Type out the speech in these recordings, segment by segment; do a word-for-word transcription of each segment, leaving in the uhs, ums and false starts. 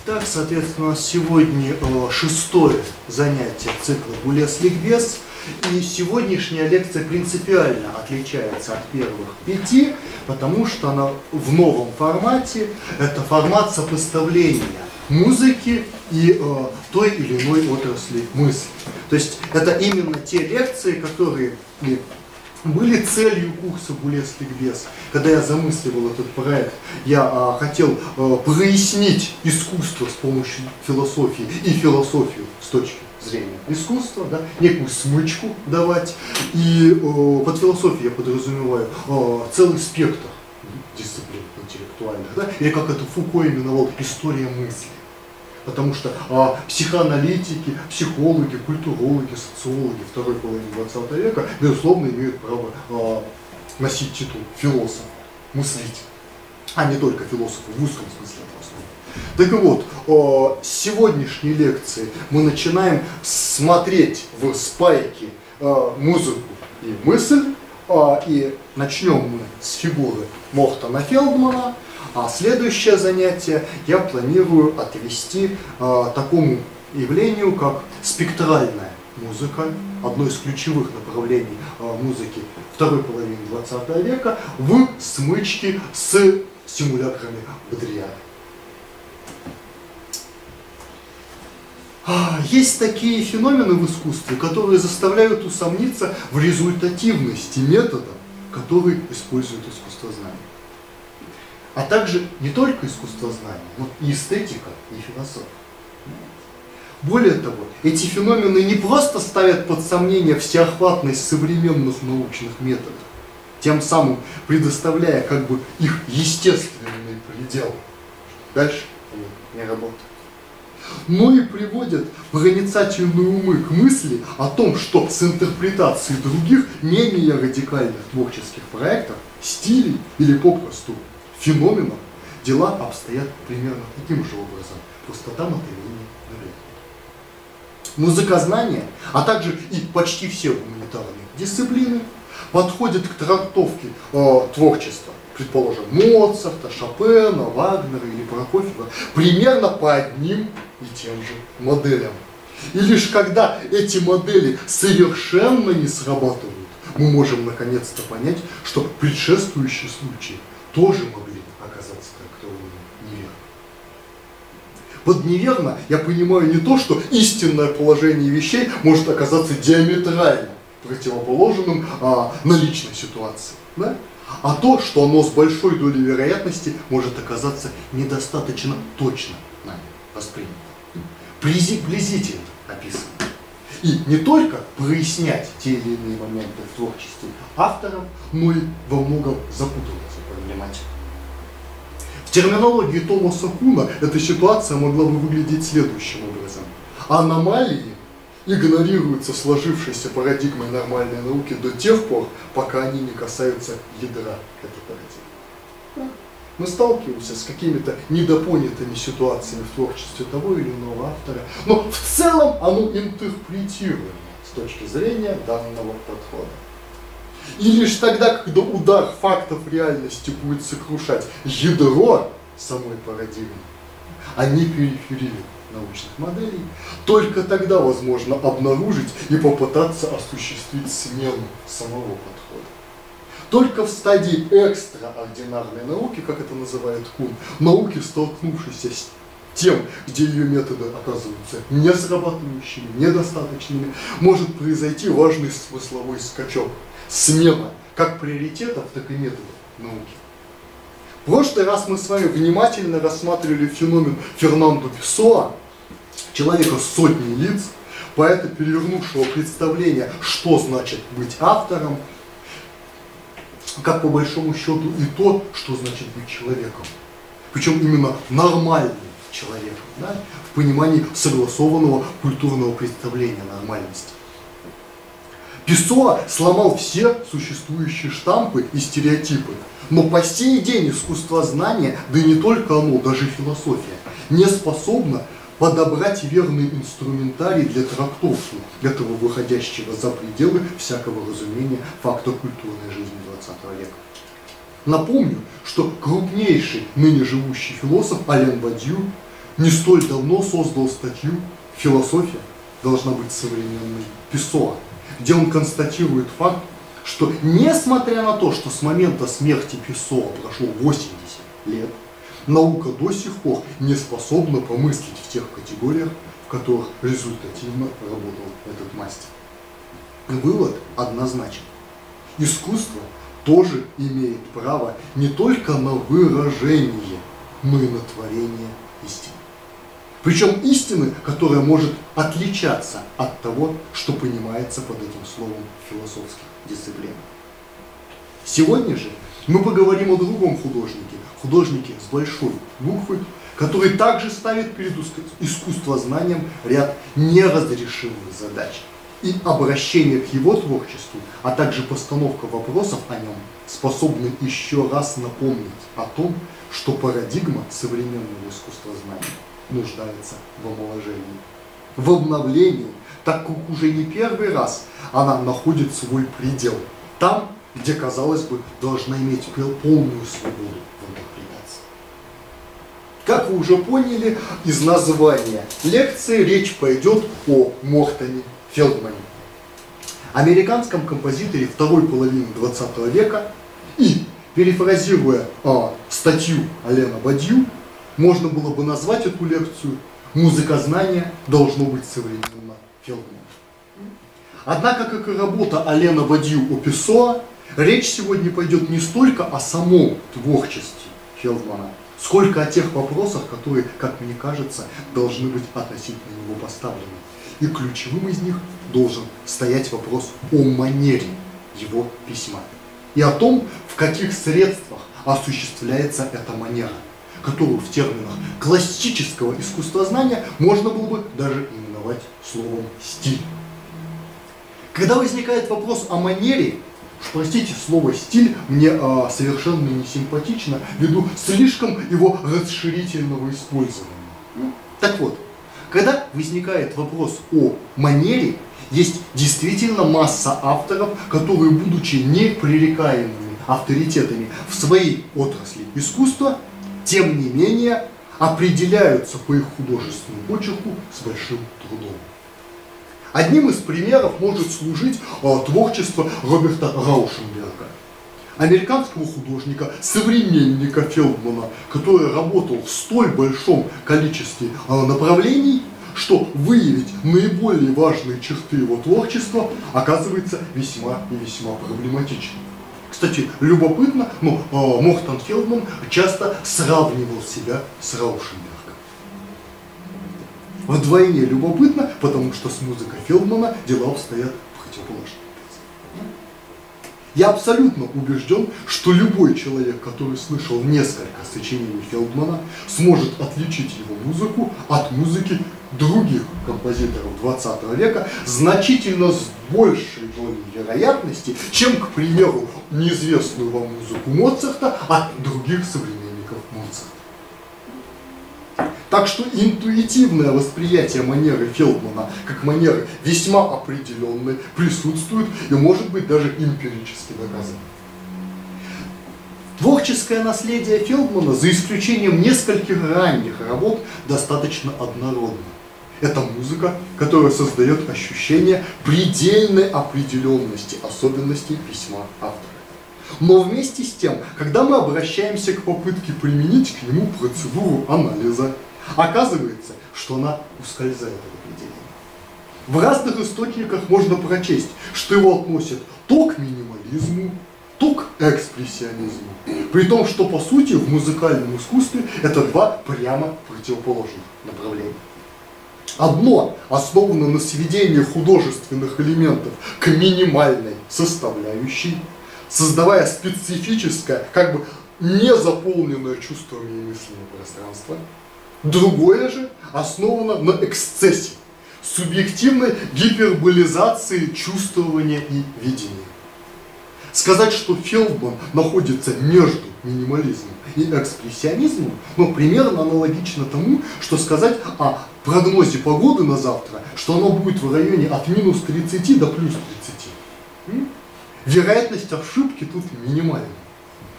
Так, соответственно, у нас сегодня э, шестое занятие цикла «Гулес-ликбез». И сегодняшняя лекция принципиально отличается от первых пяти, потому что она в новом формате. Это формат сопоставления музыки и э, той или иной отрасли мысли. То есть это именно те лекции, которые и были целью курса «Гулес-ликбез». Когда я замысливал этот проект, я а, хотел а, прояснить искусство с помощью философии и философию с точки зрения искусства, да, некую смычку давать. И а, под философией я подразумеваю а, целый спектр дисциплин интеллектуальных, да, или как это Фуко именовал, история мысли. Потому что а, психоаналитики, психологи, культурологи, социологи второй половины двадцатого века, безусловно, имеют право а, носить титул философ, мыслить, а не только философы в узком смысле этого слова. Так и вот, а, с сегодняшней лекции мы начинаем смотреть в спайке а, музыку и мысль, а, и начнем мы с фигуры Мортона Фелдмана. А следующее занятие я планирую отвести э, такому явлению, как спектральная музыка, одно из ключевых направлений э, музыки второй половины двадцатого века, в смычке с симулякрами Бодрияра. Есть такие феномены в искусстве, которые заставляют усомниться в результативности метода, который использует искусствознание. А также не только искусствознание, но и эстетика, и философия. Более того, эти феномены не просто ставят под сомнение всеохватность современных научных методов, тем самым предоставляя как бы их естественный предел. Дальше они не работают. Но и приводят проницательные умы к мысли о том, что с интерпретацией других, менее радикальных творческих проектов, стилей или попросту феноменов, дела обстоят примерно таким же образом, просто там это менее вероятно. Музыкознание, а также и почти все гуманитарные дисциплины подходят к трактовке э, творчества, предположим, Моцарта, Шопена, Вагнера или Прокофьева, примерно по одним и тем же моделям. И лишь когда эти модели совершенно не срабатывают, мы можем наконец-то понять, что предшествующие случаи тоже могли оказаться трактованы неверно. Под неверно я понимаю не то, что истинное положение вещей может оказаться диаметрально противоположным а, наличной ситуации, да? А то, что оно с большой долей вероятности может оказаться недостаточно точно нами воспринято. Приблизительно описано. И не только прояснять те или иные моменты в творчестве авторов, но и во многом запутываться в проблематику. В терминологии Томаса Куна эта ситуация могла бы выглядеть следующим образом. Аномалии игнорируются сложившейся парадигмой нормальной науки до тех пор, пока они не касаются ядра этой парадигмы. Мы сталкиваемся с какими-то недопонятыми ситуациями в творчестве того или иного автора, но в целом оно интерпретируемо с точки зрения данного подхода. И лишь тогда, когда удар фактов реальности будет сокрушать ядро самой парадигмы, а не периферию научных моделей, только тогда возможно обнаружить и попытаться осуществить смену самого подхода. Только в стадии экстраординарной науки, как это называет Кун, науки, столкнувшейся с тем, где ее методы оказываются несрабатывающими, недостаточными, может произойти важный смысловой скачок, смена как приоритетов, так и методов науки. В прошлый раз мы с вами внимательно рассматривали феномен Фернандо Песоа, человека с сотней лиц, поэта, перевернувшего представление, что значит быть автором, как по большому счету и то, что значит быть человеком. Причем именно нормальным человеком, да, в понимании согласованного культурного представления нормальности. Песоа сломал все существующие штампы и стереотипы, но по сей день искусствознание, да и не только оно, даже философия, не способна подобрать верный инструментарий для трактовки этого выходящего за пределы всякого разумения факта культурной жизни двадцатого века. Напомню, что крупнейший ныне живущий философ Ален Бадью не столь давно создал статью «Философия должна быть современной» Песоа, где он констатирует факт, что несмотря на то, что с момента смерти Песоа прошло восемьдесят лет, наука до сих пор не способна помыслить в тех категориях, в которых результативно работал этот мастер. Вывод однозначен. Искусство тоже имеет право не только на выражение, но и на творение истины. Причем истины, которая может отличаться от того, что понимается под этим словом в философских дисциплинах. Сегодня же мы поговорим о другом художнике, художнике с большой буквы, который также ставит перед искусствознанием ряд неразрешимых задач. И обращение к его творчеству, а также постановка вопросов о нем способны еще раз напомнить о том, что парадигма современного искусствознания нуждается в омоложении, в обновлении, так как уже не первый раз она находит свой предел, там, где, казалось бы, должна иметь полную свободу в интерпретации. Как вы уже поняли из названия лекции, речь пойдет о Мортоне Фелдмане, американском композиторе второй половины двадцатого века, и, перефразируя а, статью Алена Бадью, можно было бы назвать эту лекцию «Музыкознание должно быть современно Фелдмана». Однако, как и работа Алена Бадью о Песоа, речь сегодня пойдет не столько о самом творчестве Фелдмана, сколько о тех вопросах, которые, как мне кажется, должны быть относительно него поставлены. И ключевым из них должен стоять вопрос о манере его письма и о том, в каких средствах осуществляется эта манера, которую в терминах классического искусствознания можно было бы даже именовать словом «стиль». Когда возникает вопрос о манере, уж простите, слово «стиль» мне а, совершенно не симпатично ввиду слишком его расширительного использования. Так вот, когда возникает вопрос о манере, есть действительно масса авторов, которые, будучи непререкаемыми авторитетами в своей отрасли искусства, тем не менее определяются по их художественному почерку с большим трудом. Одним из примеров может служить а, творчество Роберта Раушенберга, американского художника, современника Фелдмана, который работал в столь большом количестве а, направлений, что выявить наиболее важные черты его творчества оказывается весьма и весьма проблематично. Кстати, любопытно, но а, Мортон Фелдман часто сравнивал себя с Раушенбергом. Вдвойне любопытно, потому что с музыкой Фелдмана дела обстоят противоположно. Я абсолютно убежден, что любой человек, который слышал несколько сочинений Фелдмана, сможет отличить его музыку от музыки других композиторов двадцатого века значительно с большей долей вероятности, чем, к примеру, неизвестную вам музыку Моцарта от других современников Моцарта. Так что интуитивное восприятие манеры Фелдмана как манеры весьма определенной присутствует и может быть даже эмпирически доказано. Творческое наследие Фелдмана, за исключением нескольких ранних работ, достаточно однородно. Это музыка, которая создает ощущение предельной определенности особенностей письма автора. Но вместе с тем, когда мы обращаемся к попытке применить к нему процедуру анализа, оказывается, что она ускользает от определения. В разных источниках можно прочесть, что его относят то к минимализму, то к экспрессионизму. При том, что по сути в музыкальном искусстве это два прямо противоположных направления. Одно основано на сведении художественных элементов к минимальной составляющей, создавая специфическое, как бы незаполненное чувствами и мыслями пространство. Другое же основано на эксцессе, субъективной гиперболизации чувствования и видения. Сказать, что Фелдман находится между минимализмом и экспрессионизмом, ну, примерно аналогично тому, что сказать о прогнозе погоды на завтра, что оно будет в районе от минус тридцати до плюс тридцати. Вероятность ошибки тут минимальна.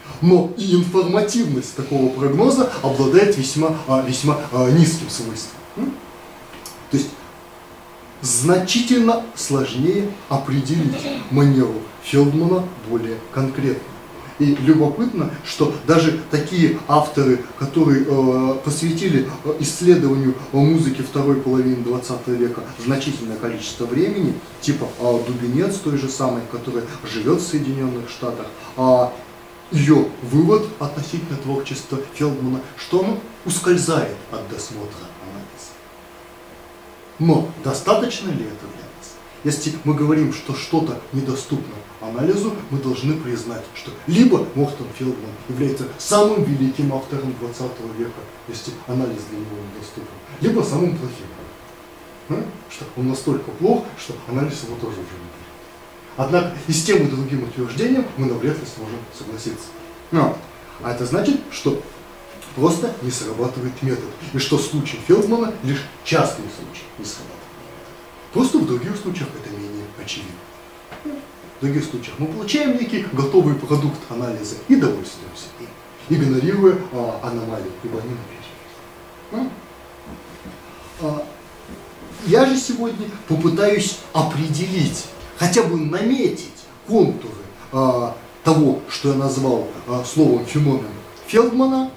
Но и информативность такого прогноза обладает весьма, весьма низким свойством. То есть значительно сложнее определить манеру Фелдмана более конкретно. И любопытно, что даже такие авторы, которые э, посвятили исследованию музыки второй половины двадцатого века значительное количество времени, типа э, Дубинец, той же самой, которая живет в Соединенных Штатах, а ее вывод относительно творчества Фелдмана, что оно ускользает от досмотра анализа. Но достаточно ли это для нас? Если мы говорим, что что-то недоступно анализу, мы должны признать, что либо Мортон Фелдман является самым великим автором двадцатого века, если анализ для него недоступен, либо самым плохим. Да? Что он настолько плох, что анализ его тоже уже не будет. Однако и с тем и другим утверждением мы навряд ли сможем согласиться. Но, а это значит, что просто не срабатывает метод, и что случай Фелдмана лишь частный случай не срабатывает. Просто в других случаях это менее очевидно. В других случаях мы получаем некий готовый продукт анализа и довольствуемся им, игнорируя а, аномалии, ибо они написаны. А, я же сегодня попытаюсь определить, хотя бы наметить контуры а, того, что я назвал а, словом феномен Фелдмана.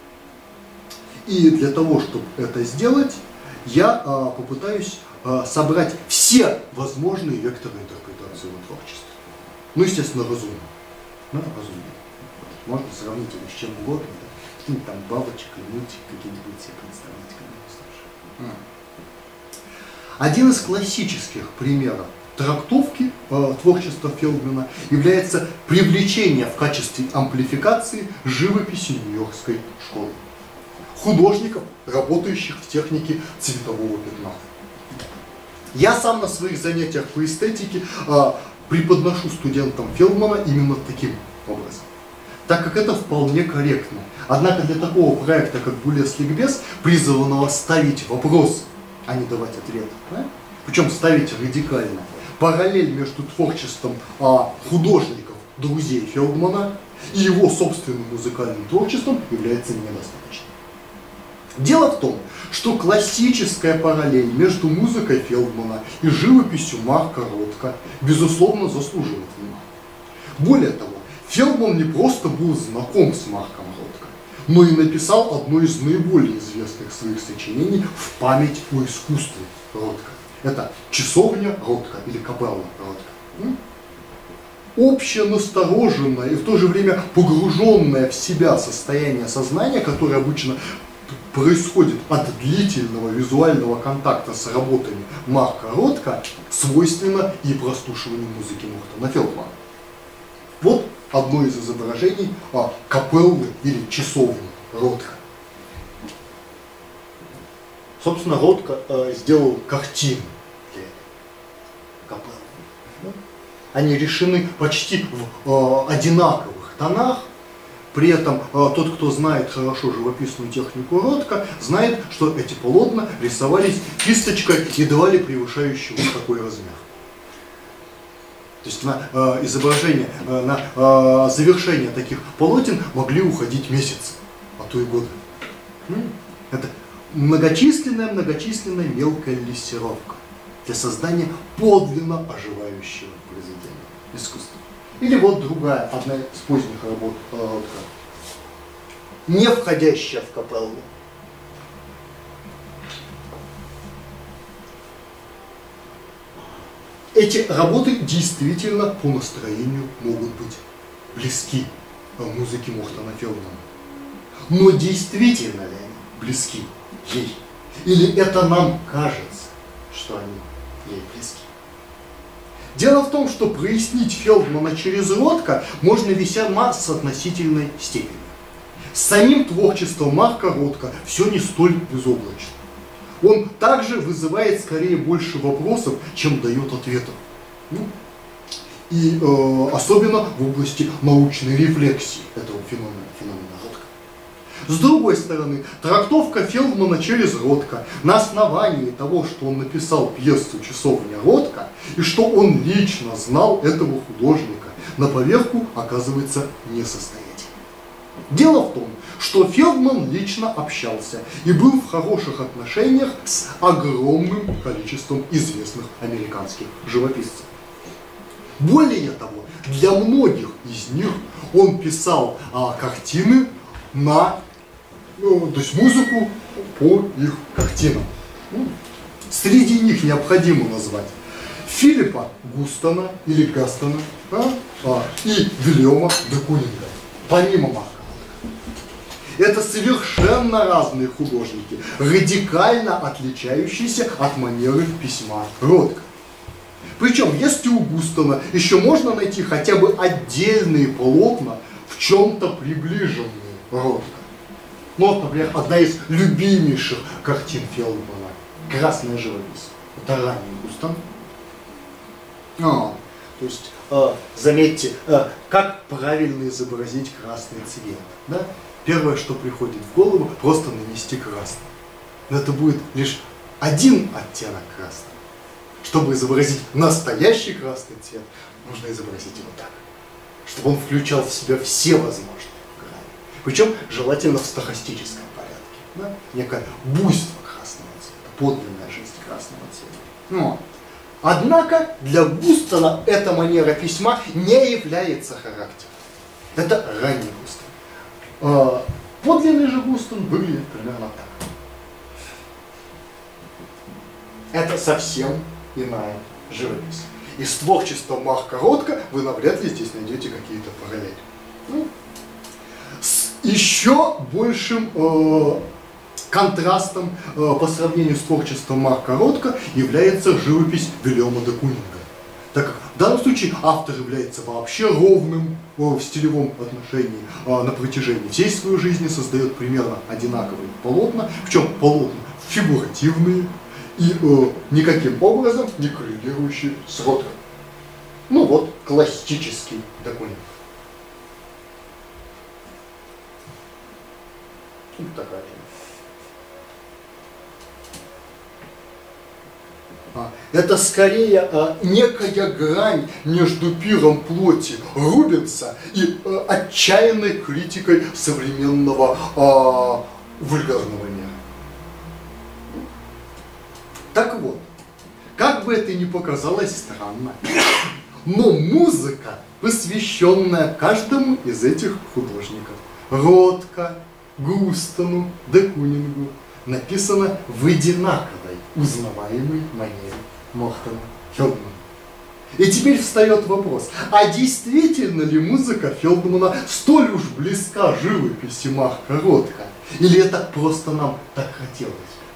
И для того, чтобы это сделать, я а, попытаюсь а, собрать все возможные векторы интерпретации его творчества. Ну, естественно, разумно. Ну, разумно. Можно сравнить его с чем угодно. Да? Какие-нибудь там бабочек или мультик какие-нибудь себе представить. Один из классических примеров трактовки э, творчества Фелдмана является привлечение в качестве амплификации живописи Нью-Йоркской школы. Художников, работающих в технике цветового пятна. Я сам на своих занятиях по эстетике э, преподношу студентам Фелдмана именно таким образом, так как это вполне корректно. Однако для такого проекта, как Булес Ликбез, призванного ставить вопрос, а не давать ответ, да? Причем ставить радикально, параллель между творчеством а, художников, друзей Фелдмана, и его собственным музыкальным творчеством является недостаточным. Дело в том, что классическая параллель между музыкой Фелдмана и живописью Марка Ротко безусловно заслуживает внимания. Более того, Фелдман не просто был знаком с Марком Ротко, но и написал одно из наиболее известных своих сочинений в память о искусстве Ротко. Это «Часовня Ротко» или «Капелла Ротко». Общее настороженное и в то же время погруженное в себя состояние сознания, которое обычно происходит от длительного визуального контакта с работами Марка Ротко, свойственно и прослушиванию музыки Мортона Фелдмана. Вот одно из изображений а, капеллы или часовни Ротко. Собственно, Ротко а, сделал картину для капеллы. Они решены почти в а, одинаковых тонах. При этом а, тот, кто знает хорошо живописную технику Ротко, знает, что эти полотна рисовались кисточкой едва ли превышающей вот такой размер. То есть на э, изображение, э, на э, завершение таких полотен могли уходить месяцы, а то и годы. Это многочисленная-многочисленная мелкая лессировка для создания подлинно оживающего произведения искусства. Или вот другая, одна из поздних работ Ротко, не входящая в капеллу. Эти работы действительно по настроению могут быть близки музыке Мортона Фелдмана. Но действительно ли они близки ей? Или это нам кажется, что они ей близки? Дело в том, что прояснить Фелдмана через Ротко можно весьма с относительной степенью. С самим творчеством Марка Ротко все не столь безоблачно. Он также вызывает скорее больше вопросов, чем дает ответов. Ну, и э, особенно в области научной рефлексии этого феномена, феномена Ротко. С другой стороны, трактовка Фелдмана через Ротко на основании того, что он написал пьесу «Часовня Ротко» и что он лично знал этого художника, на поверку оказывается несостоятельной. Дело в том, что Фелдман лично общался и был в хороших отношениях с огромным количеством известных американских живописцев. Более того, для многих из них он писал а, картины на, ну, то есть музыку по их картинам. Ну, среди них необходимо назвать Филиппа Густона или Гастона а, а, и Вильяма де Кунинга, помимо Марка. Это совершенно разные художники, радикально отличающиеся от манеры письма Ротко. Причем, если у Густона еще можно найти хотя бы отдельные полотна, в чем-то приближенные Ротко. Ну, вот, например, одна из любимейших картин Фелдмана «Красная живопись». Это ранний Густон. А, то есть, э, заметьте, э, как правильно изобразить красный цвет. Да? Первое, что приходит в голову, просто нанести красный. Но это будет лишь один оттенок красного. Чтобы изобразить настоящий красный цвет, нужно изобразить его так, чтобы он включал в себя все возможные грани. Причем желательно в стохастическом порядке. Да? Некое буйство красного цвета, подлинная жизнь красного цвета. Но, однако для Густона эта манера письма не является характером. Это ранний Густон. Подлинный же Густон выглядит примерно так. Это совсем иная живопись. Из творчества Марка Ротко вы навряд ли здесь найдете какие-то параллели. Ну, с еще большим э, контрастом э, по сравнению с творчеством Марка Ротко является живопись Вильяма де Кунинга. Так как в данном случае автор является вообще ровным э, в стилевом отношении, э, на протяжении всей своей жизни создает примерно одинаковые полотна, причем полотна фигуративные, и э, никаким образом не коррелирующий с Ротко. Ну вот, классический документ. Вот такая а, Это скорее а, некая грань между пиром плоти Рубенса и а, отчаянной критикой современного а, вульгарного мира. Так вот, как бы это ни показалось странно, но музыка, посвященная каждому из этих художников, Ротко, Густону, де Кунингу, написана в одинаковой, узнаваемой манере Мортона Фелдмана. И теперь встает вопрос, а действительно ли музыка Фелдмана столь уж близка живописи Марка Ротко? Или это просто нам так хотелось?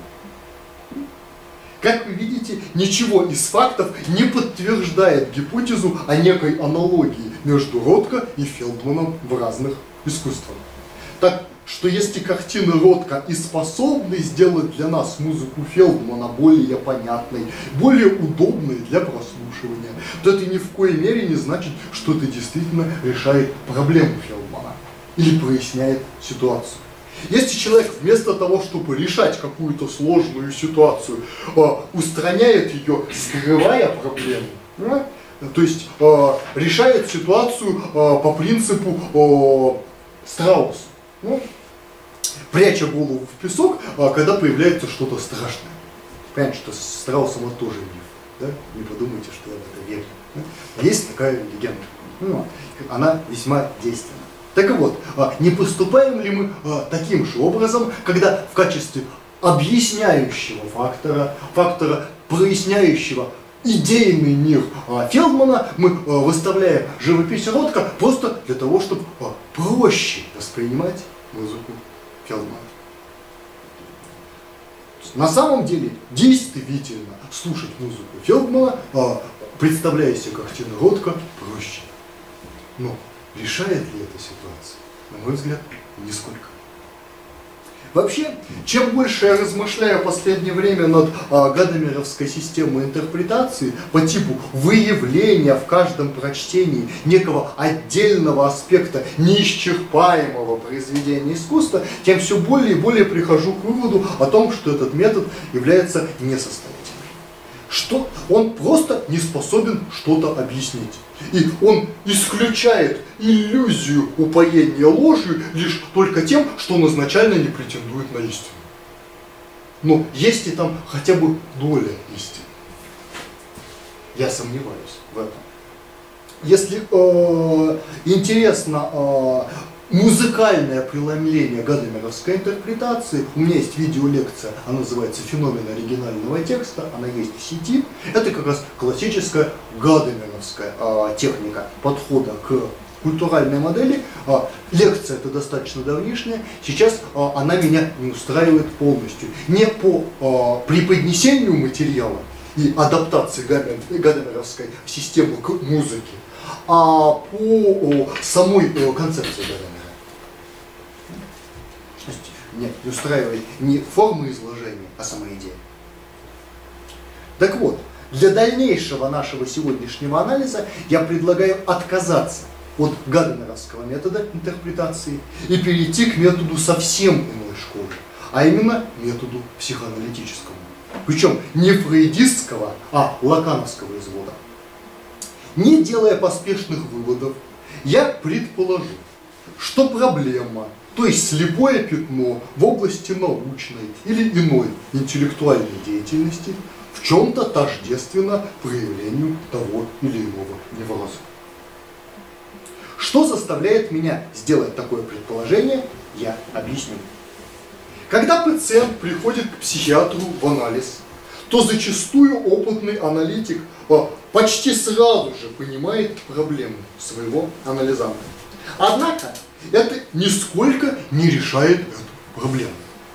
Как вы видите, ничего из фактов не подтверждает гипотезу о некой аналогии между Ротко и Фелдманом в разных искусствах. Так что если картины Ротко и способны сделать для нас музыку Фелдмана более понятной, более удобной для прослушивания, то это ни в коей мере не значит, что это действительно решает проблему Фелдмана или проясняет ситуацию. Если человек вместо того, чтобы решать какую-то сложную ситуацию, устраняет ее, скрывая проблему, да, то есть решает ситуацию по принципу Страуса, ну, пряча голову в песок, когда появляется что-то страшное. Понятно, что с Страусом это тоже миф, да? Не подумайте, что я в это верю. Да? Есть такая легенда, ну, она весьма действенна. Так и вот, не поступаем ли мы таким же образом, когда в качестве объясняющего фактора, фактора проясняющего идейный мир Фелдмана, мы выставляем живопись Ротко просто для того, чтобы проще воспринимать музыку Фелдмана. На самом деле, действительно, слушать музыку Фелдмана, представляя себе картины Ротко, проще. Но решает ли эта ситуация? На мой взгляд, нисколько. Вообще, чем больше я размышляю в последнее время над а, гадамеровской системой интерпретации по типу выявления в каждом прочтении некого отдельного аспекта неисчерпаемого произведения искусства, тем все более и более прихожу к выводу о том, что этот метод является несостоятельным. что он просто не способен что-то объяснить. И он исключает иллюзию упоения ложью лишь только тем, что он изначально не претендует на истину. Но есть ли там хотя бы доля истины? Я сомневаюсь в этом. Если э, интересно э, музыкальное преломление гадамеровской интерпретации, у меня есть видеолекция, она называется «Феномен оригинального текста», она есть в сети. Это как раз классическая гадамеровская э, техника подхода к культуральной модели. Э, лекция эта достаточно давнишняя, сейчас э, она меня не устраивает полностью. Не по э, преподнесению материала и адаптации гадамеровской системы к музыке, а по о, самой о, концепции Гадамера. То есть меня не устраивает не форма изложения, а сама идея. Так вот, для дальнейшего нашего сегодняшнего анализа я предлагаю отказаться от гадамеровского метода интерпретации и перейти к методу совсем иной школы, а именно методу психоаналитическому. Причем не фрейдистского, а лакановского извода. Не делая поспешных выводов, я предположу, что проблема, то есть слепое пятно в области научной или иной интеллектуальной деятельности, в чем-то тождественно проявлению того или иного невроза. Что заставляет меня сделать такое предположение, я объясню. Когда пациент приходит к психиатру в анализ, то зачастую опытный аналитик почти сразу же понимает проблему своего анализанта. Однако это нисколько не решает эту проблему.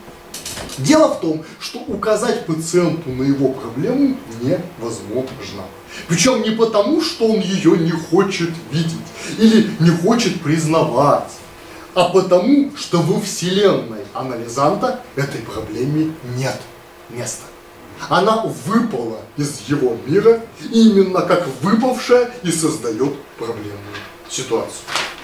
Дело в том, что указать пациенту на его проблему невозможно. Причем не потому, что он ее не хочет видеть или не хочет признавать, а потому, что во вселенной анализанта этой проблеме нет места. Она выпала из его мира, именно как выпавшая и создает проблемную ситуацию.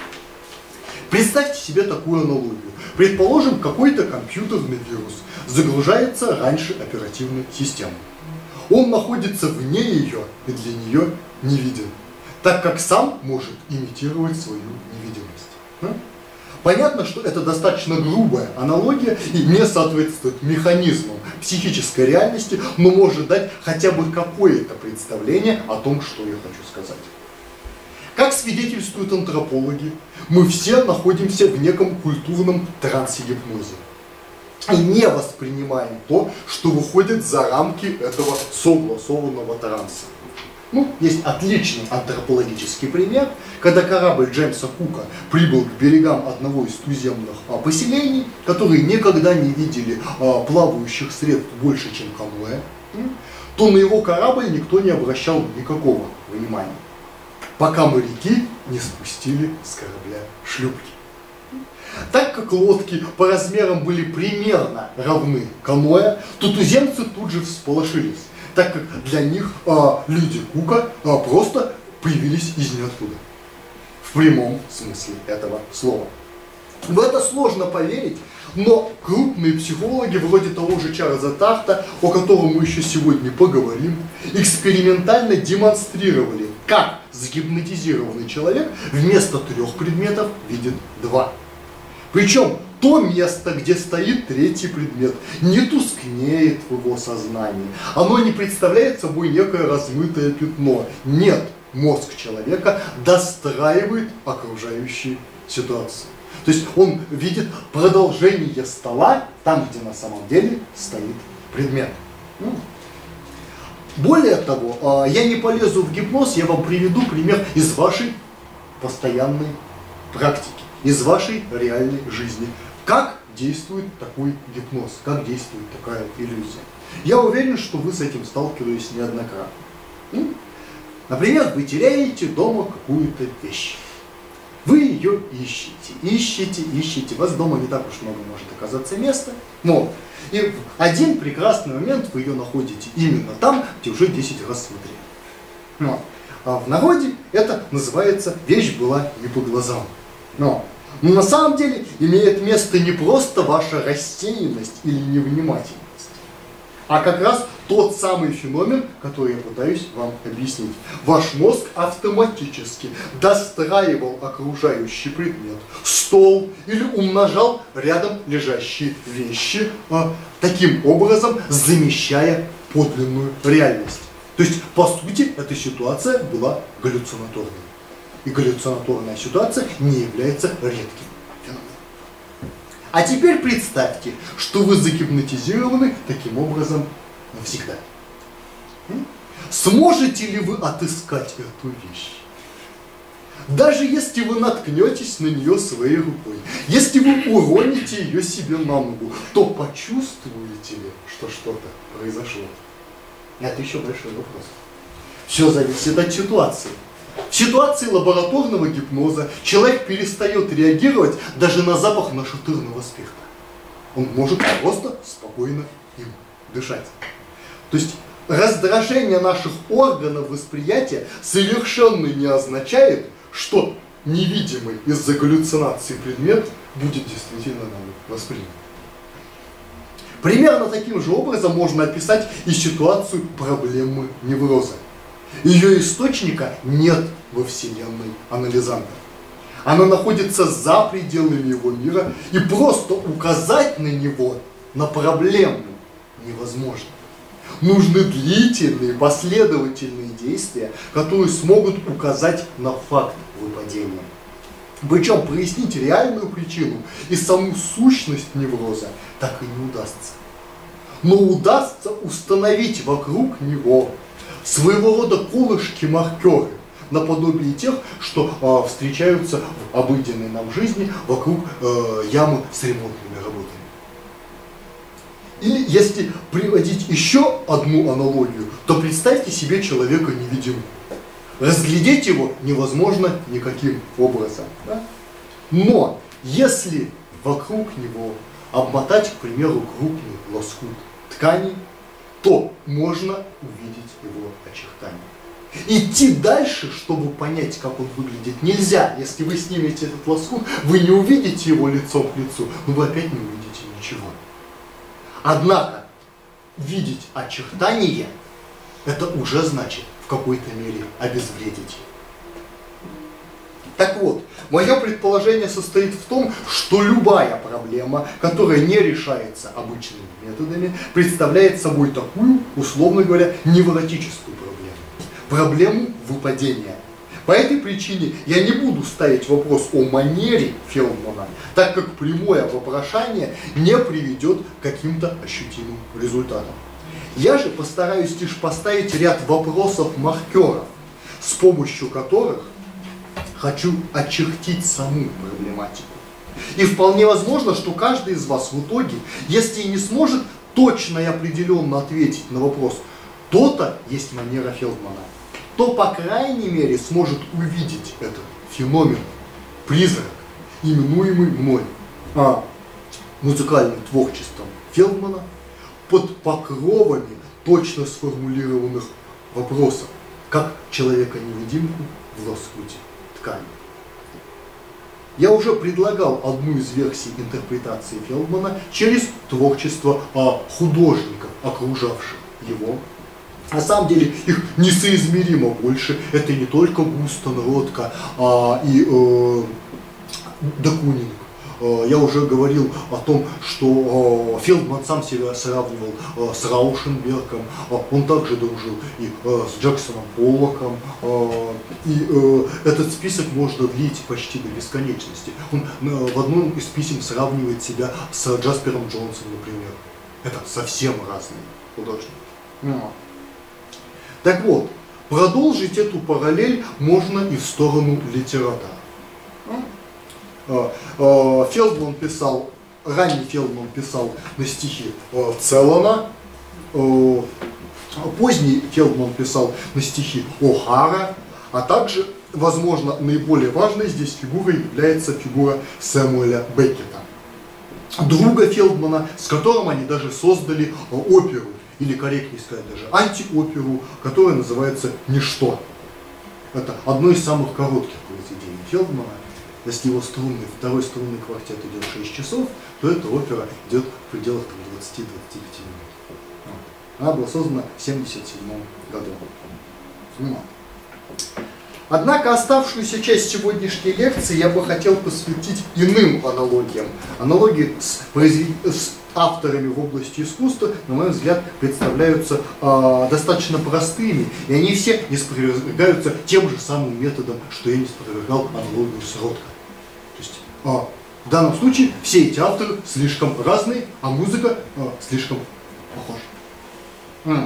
Представьте себе такую аналогию. Предположим, какой-то компьютерный вирус загружается раньше оперативной системы. Он находится вне ее и для нее не виден, так как сам может имитировать свою невидимость. Понятно, что это достаточно грубая аналогия и не соответствует механизмам психической реальности, но может дать хотя бы какое-то представление о том, что я хочу сказать. Как свидетельствуют антропологи, мы все находимся в неком культурном трансе-гипнозе и не воспринимаем то, что выходит за рамки этого согласованного транса. Ну, есть отличный антропологический пример, когда корабль Джеймса Кука прибыл к берегам одного из туземных а, поселений, которые никогда не видели а, плавающих средств больше, чем каноэ, то на его корабль никто не обращал никакого внимания, пока моряки не спустили с корабля шлюпки. Так как лодки по размерам были примерно равны каноэ, то туземцы тут же всполошились, так как для них а, люди Кука а, просто появились из ниоткуда. В прямом смысле этого слова. В это сложно поверить, но крупные психологи, вроде того же Чарльза Тарта, о котором мы еще сегодня поговорим, экспериментально демонстрировали, как загипнотизированный человек вместо трех предметов видит два. Причем то место, где стоит третий предмет, не тускнеет в его сознании. Оно не представляет собой некое размытое пятно. Нет, мозг человека достраивает окружающие ситуации. То есть он видит продолжение стола там, где на самом деле стоит предмет. Более того, я не полезу в гипноз, я вам приведу пример из вашей постоянной практики, из вашей реальной жизни. Как действует такой гипноз, как действует такая иллюзия. Я уверен, что вы с этим сталкивались неоднократно. Например, вы теряете дома какую-то вещь. Вы ее ищете, ищете, ищете. У вас дома не так уж много может оказаться места. Но и в один прекрасный момент вы ее находите именно там, где уже десять раз смотрели. Но, а в народе это называется «вещь была не по глазам». Но, но на самом деле имеет место не просто ваша рассеянность или невнимательность, а как раз тот самый феномен, который я пытаюсь вам объяснить. Ваш мозг автоматически достраивал окружающий предмет, стол или умножал рядом лежащие вещи, а, таким образом замещая подлинную реальность. То есть, по сути, эта ситуация была галлюцинаторной. И галлюцинаторная ситуация не является редким феноменом. А теперь представьте, что вы загипнотизированы таким образом навсегда. Сможете ли вы отыскать эту вещь? Даже если вы наткнетесь на нее своей рукой, если вы уроните ее себе на ногу, то почувствуете ли, что что-то произошло? Это еще большой вопрос. Все зависит от ситуации. В ситуации лабораторного гипноза человек перестает реагировать даже на запах нашатырного спирта. Он может просто спокойно им дышать. То есть раздражение наших органов восприятия совершенно не означает, что невидимый из-за галлюцинации предмет будет действительно нами воспринят. Примерно таким же образом можно описать и ситуацию проблемы невроза. Ее источника нет во вселенной анализанта. Она находится за пределами его мира, и просто указать на него, на проблему, невозможно. Нужны длительные, последовательные действия, которые смогут указать на факт выпадения. Причем прояснить реальную причину и саму сущность невроза так и не удастся. Но удастся установить вокруг него своего рода колышки-маркеры, наподобие тех, что э, встречаются в обыденной нам жизни вокруг э, ямы с ремонтными работами. Или если приводить еще одну аналогию, то представьте себе человека-невидимку. Разглядеть его невозможно никаким образом. Да? Но если вокруг него обмотать, к примеру, крупный лоскут ткани, то можно увидеть его очертания. Идти дальше, чтобы понять, как он выглядит, нельзя. Если вы снимете этот лоскут, вы не увидите его лицом к лицу, но вы опять не увидите ничего. Однако, видеть очертания, это уже значит в какой-то мере обезвредить. Так вот, мое предположение состоит в том, что любая проблема, которая не решается обычными методами, представляет собой такую, условно говоря, невротическую проблему. Проблему выпадения. По этой причине я не буду ставить вопрос о манере Фелдмана, так как прямое вопрошание не приведет к каким-то ощутимым результатам. Я же постараюсь лишь поставить ряд вопросов-маркеров, с помощью которых хочу очертить саму проблематику. И вполне возможно, что каждый из вас в итоге, если и не сможет точно и определенно ответить на вопрос, то-то есть манера Фелдмана, то, по крайней мере, сможет увидеть этот феномен, призрак, именуемый мной а, музыкальным творчеством Фелдмана, под покровами точно сформулированных вопросов, как человека-невидимку в лоскуте ткани. Я уже предлагал одну из версий интерпретации Фелдмана через творчество а, художников, окружавших его. На самом деле их несоизмеримо больше. Это не только Густон, Ротко а, и э, де Кунинг. Э, я уже говорил о том, что э, Фелдман сам себя сравнивал э, с Раушенбергом. Э, он также дружил и э, с Джексоном Поллоком. Э, и э, этот список можно длить почти до бесконечности. Он э, в одном из писем сравнивает себя с Джаспером Джонсом, например. Это совсем разные художники. Но. Так вот, продолжить эту параллель можно и в сторону литератора. Фелдман писал, ранний Фелдман писал на стихи Целлана, поздний Фелдман писал на стихи О'Хара, а также, возможно, наиболее важной здесь фигурой является фигура Сэмуэля Беккета, друга Фелдмана, с которым они даже создали оперу, или корректнее сказать даже антиоперу, которая называется «Ничто». Это одно из самых коротких произведений Фелдмана. Если его струнный, второй струнный квартет идет шесть часов, то эта опера идет в пределах двадцати-двадцати пяти минут. Она была создана в семьдесят седьмом году. Однако оставшуюся часть сегодняшней лекции я бы хотел посвятить иным аналогиям. Аналогии с, произвед... с авторами в области искусства, на мой взгляд, представляются э, достаточно простыми, и они все не спровергаются тем же самым методом, что я не спровергал аналогию Сиротка. То есть, э, в данном случае все эти авторы слишком разные, а музыка э, слишком похожа. Mm.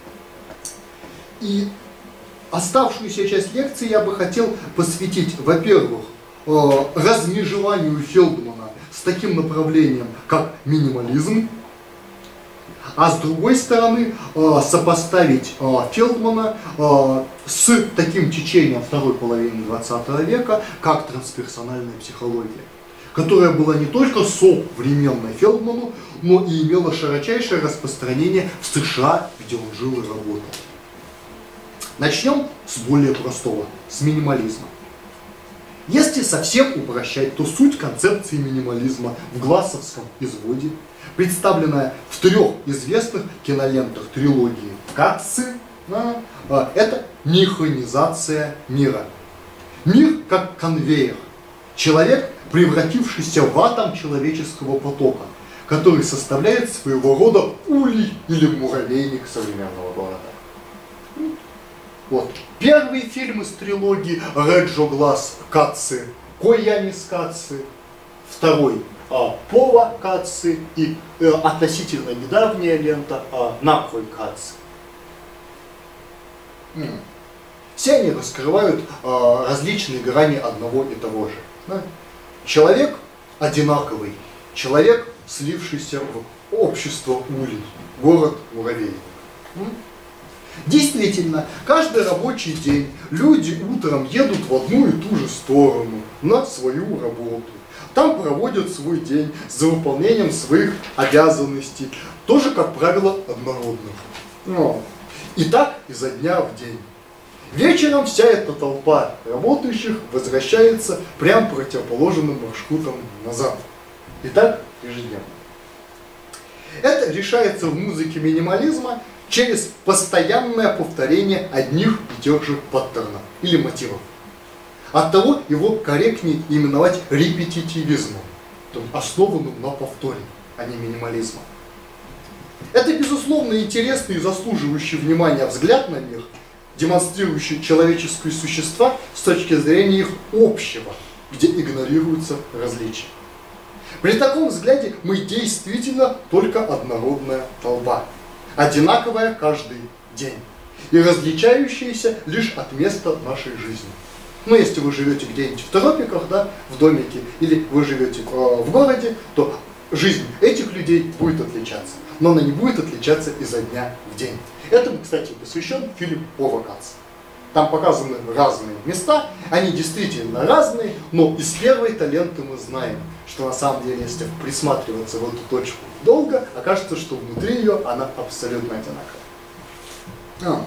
И оставшуюся часть лекции я бы хотел посвятить, во-первых, размежеванию Фелдмана с таким направлением, как минимализм, а с другой стороны сопоставить Фелдмана с таким течением второй половины двадцатого века, как трансперсональная психология, которая была не только современной Фелдману, но и имела широчайшее распространение в США, где он жил и работал. Начнем с более простого, с минимализма. Если совсем упрощать, то суть концепции минимализма в глассовском изводе, представленная в трех известных кинолентах трилогии Катцы, это механизация мира. Мир как конвейер. Человек, превратившийся в атом человеческого потока, который составляет своего рода улей или муравейник современного города. Вот. Первый фильм из трилогии Реджо Гласс Катцы, Коянис Катцы, второй а, Пола Катцы и э, относительно недавняя лента а, Накой Катцы. Mm. Все они раскрывают а, различные грани одного и того же. Да? Человек одинаковый, человек, слившийся в общество улей, город муравейник. Mm? Действительно, каждый рабочий день люди утром едут в одну и ту же сторону, на свою работу. Там проводят свой день за выполнением своих обязанностей, тоже, как правило, однородных. Но. И так изо дня в день. Вечером вся эта толпа работающих возвращается прям противоположным маршрутом назад. И так ежедневно. Это решается в музыке минимализма через постоянное повторение одних и тех же паттернов или мотивов. Оттого его корректнее именовать репетитивизмом, основанным на повторе, а не минимализмом. Это, безусловно, интересный и заслуживающий внимания взгляд на мир, демонстрирующий человеческие существа с точки зрения их общего, где игнорируются различия. При таком взгляде мы действительно только однородная толпа, одинаковая каждый день и различающаяся лишь от места нашей жизни. Ну, если вы живете где-нибудь в тропиках, да, в домике, или вы живете э, в городе, то жизнь этих людей будет отличаться, но она не будет отличаться изо дня в день. Этому, кстати, посвящен фильм Ова Катца. Там показаны разные места, они действительно разные, но из первой ленты мы знаем, что на самом деле, если присматриваться в эту точку долго, окажется, что внутри ее она абсолютно одинаковая. А.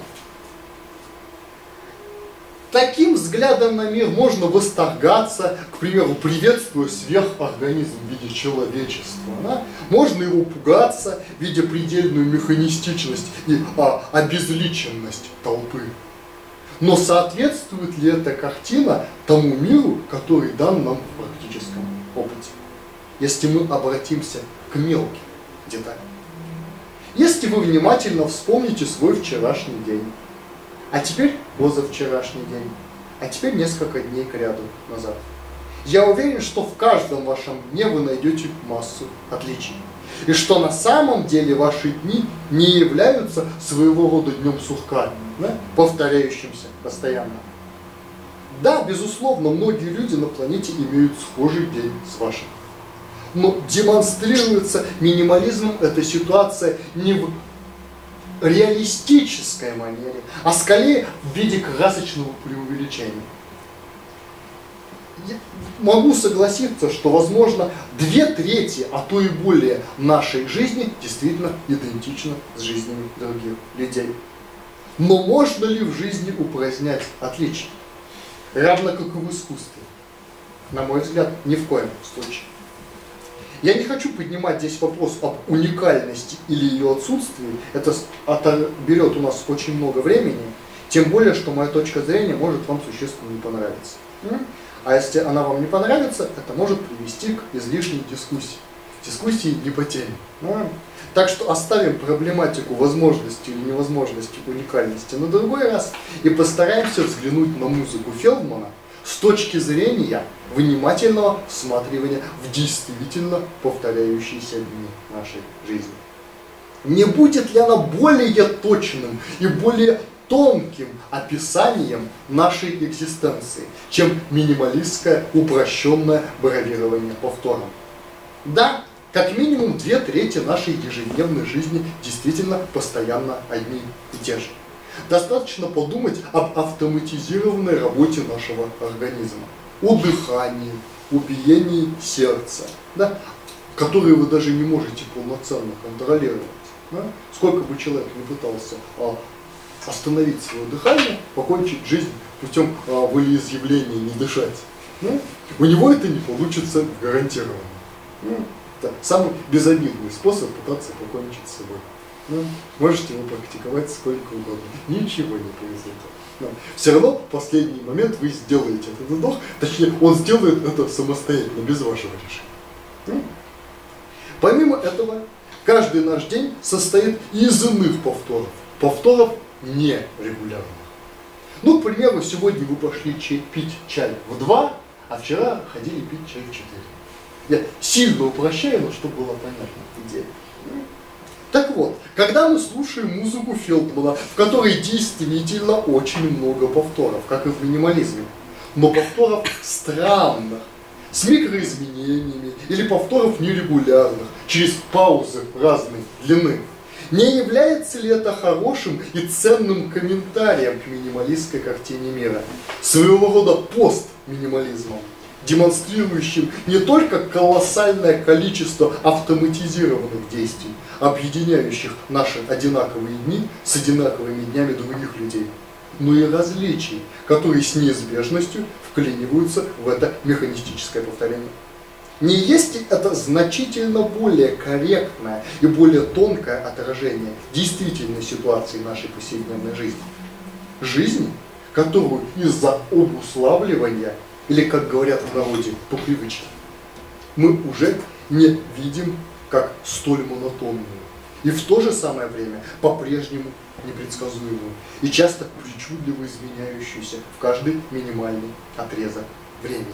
Таким взглядом на мир можно восторгаться, к примеру, приветствуя сверхорганизм в виде человечества. Да? Можно его пугаться, видя предельную механистичность и а, обезличенность толпы. Но соответствует ли эта картина тому миру, который дан нам в практическом опыте? Если мы обратимся к мелким деталям. Если вы внимательно вспомните свой вчерашний день, а теперь позавчерашний день, а теперь несколько дней к ряду назад, я уверен, что в каждом вашем дне вы найдете массу отличий. И что на самом деле ваши дни не являются своего рода днем сурка, да, повторяющимся постоянно. Да, безусловно, многие люди на планете имеют схожий день с вашим. Но демонстрируется минимализмом эта ситуация не в реалистической манере, а скорее в виде красочного преувеличения. Я могу согласиться, что, возможно, две трети, а то и более нашей жизни действительно идентичны с жизнями других людей. Но можно ли в жизни упразднять отличия? Равно как и в искусстве. На мой взгляд, ни в коем случае. Я не хочу поднимать здесь вопрос об уникальности или ее отсутствии. Это берет у нас очень много времени. Тем более, что моя точка зрения может вам существенно не понравиться. А если она вам не понравится, это может привести к излишней дискуссии. Дискуссии не по теме. Так что оставим проблематику возможности или невозможности уникальности на другой раз и постараемся взглянуть на музыку Фелдмана с точки зрения внимательного всматривания в действительно повторяющиеся дни нашей жизни. Не будет ли она более точным и более тонким описанием нашей экзистенции, чем минималистское упрощенное бравирование повтором? Да, как минимум две трети нашей ежедневной жизни действительно постоянно одни и те же. Достаточно подумать об автоматизированной работе нашего организма, о дыхании, о биении сердца, да, которые вы даже не можете полноценно контролировать. Да? Сколько бы человек ни пытался а, остановить свое дыхание, покончить жизнь путем а, волеизъявления не дышать, да? У него это не получится гарантированно. Да? Это самый безобидный способ пытаться покончить с собой. Ну, можете его практиковать сколько угодно, ничего не произойдет. Но все равно в последний момент вы сделаете этот вдох, точнее он сделает это самостоятельно, без вашего решения. Ну. Помимо этого, каждый наш день состоит из иных повторов, повторов нерегулярных. Ну, к примеру, сегодня вы пошли чай, пить чай в два, а вчера ходили пить чай в четыре. Я сильно упрощаю, но чтобы было понятно идея. Так вот, когда мы слушаем музыку Фелдмана, в которой действительно очень много повторов, как и в минимализме, но повторов странных, с микроизменениями или повторов нерегулярных, через паузы разной длины, не является ли это хорошим и ценным комментарием к минималистской картине мира, своего рода постминимализмом, демонстрирующим не только колоссальное количество автоматизированных действий, объединяющих наши одинаковые дни с одинаковыми днями других людей, но и различий, которые с неизбежностью вклиниваются в это механистическое повторение. Не есть ли это значительно более корректное и более тонкое отражение действительной ситуации нашей повседневной жизни? Жизни, которую из-за обуславливания, или, как говорят в народе, по привычке, мы уже не видим как столь монотонную и в то же самое время по-прежнему непредсказуемую и часто причудливо изменяющуюся в каждый минимальный отрезок времени.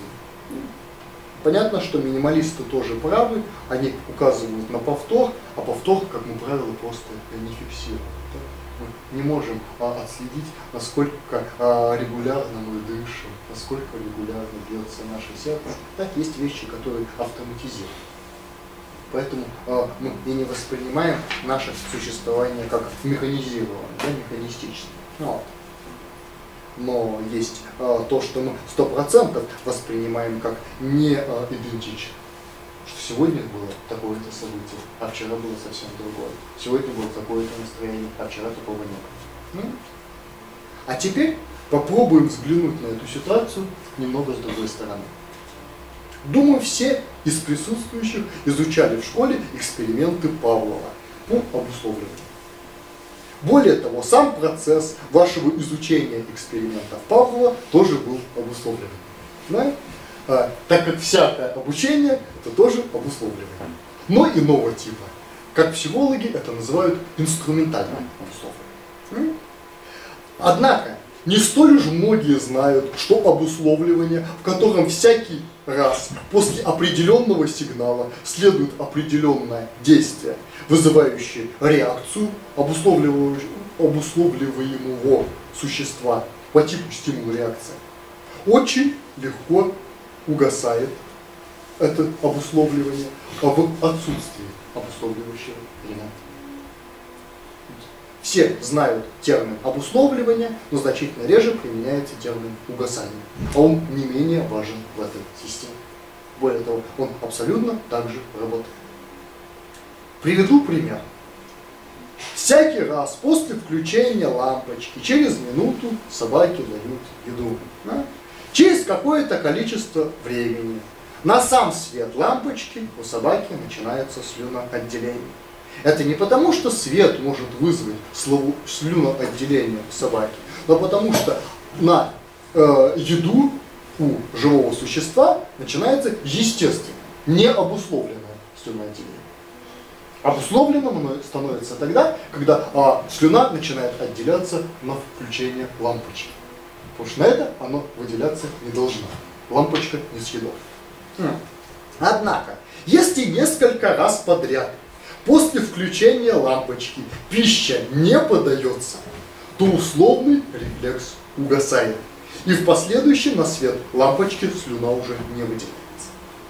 Понятно, что минималисты тоже правы, они указывают на повтор, а повтор, как мы правило, просто не фиксируют. Мы не можем а, отследить, насколько а, регулярно мы дышим, насколько регулярно бьется наше сердце. Так, есть вещи, которые автоматизируют. Поэтому э, мы и не воспринимаем наше существование как механизированное, да, механистическое. Вот. Но есть э, то, что мы сто процентов воспринимаем как не э, идентично. Что сегодня было такое-то событие, а вчера было совсем другое. Сегодня было такое-то настроение, а вчера такого не было. Ну? А теперь попробуем взглянуть на эту ситуацию немного с другой стороны. Думаю, все из присутствующих изучали в школе эксперименты Павлова по обусловлению. Более того, сам процесс вашего изучения экспериментов Павлова тоже был обусловлен. Да? А, так как всякое обучение это тоже обусловливание. Но иного типа. Как психологи это называют инструментальным обусловлением. Однако, не столь уж многие знают, что обусловливание, в котором всякий раз после определенного сигнала следует определенное действие, вызывающее реакцию обусловливаемого существа по типу стимул-реакция, очень легко угасает это обусловливание в отсутствии обусловливающего элемента. Все знают термин обусловливания, но значительно реже применяется термин угасание. А он не менее важен в этой системе. Более того, он абсолютно так же работает. Приведу пример. Всякий раз после включения лампочки, через минуту собаки дают еду. Да? Через какое-то количество времени На сам свет лампочки у собаки начинается слюноотделение. Это не потому, что свет может вызвать слюноотделение у собаки, но потому что на э, еду у живого существа начинается естественно, необусловленное слюноотделение. Обусловленным оно становится тогда, когда а, слюна начинает отделяться на включение лампочки. Потому что на это оно выделяться не должно. Лампочка несъедобна. Однако, если несколько раз подряд после включения лампочки пища не подается, то условный рефлекс угасает. И в последующем на свет лампочки слюна уже не выделяется.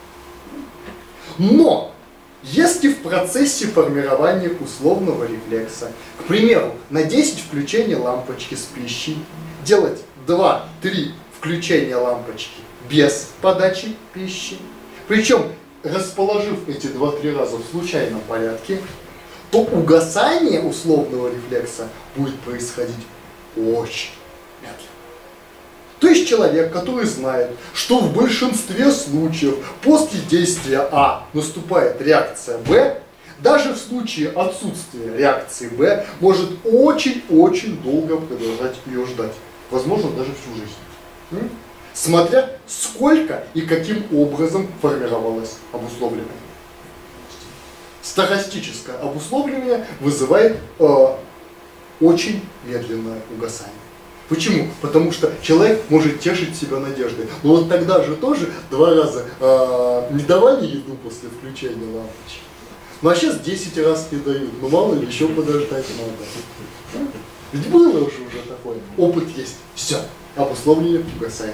Но если в процессе формирования условного рефлекса, к примеру, на десять включений лампочки с пищей, делать два-три включения лампочки без подачи пищи, причем расположив эти два-три раза в случайном порядке, то угасание условного рефлекса будет происходить очень медленно. То есть человек, который знает, что в большинстве случаев после действия А наступает реакция Б, даже в случае отсутствия реакции Б может очень-очень долго продолжать ее ждать. Возможно, даже всю жизнь. Смотря сколько и каким образом формировалось обусловливание. Стохастическое обусловливание вызывает э, очень медленное угасание. Почему? Потому что человек может тешить себя надеждой. Но вот тогда же тоже два раза э, не давали еду после включения лампочки. Ну а сейчас десять раз не дают. Ну мало ли, еще подождать надо. Ведь было уже уже такое. Опыт есть. Все. Обусловление угасает.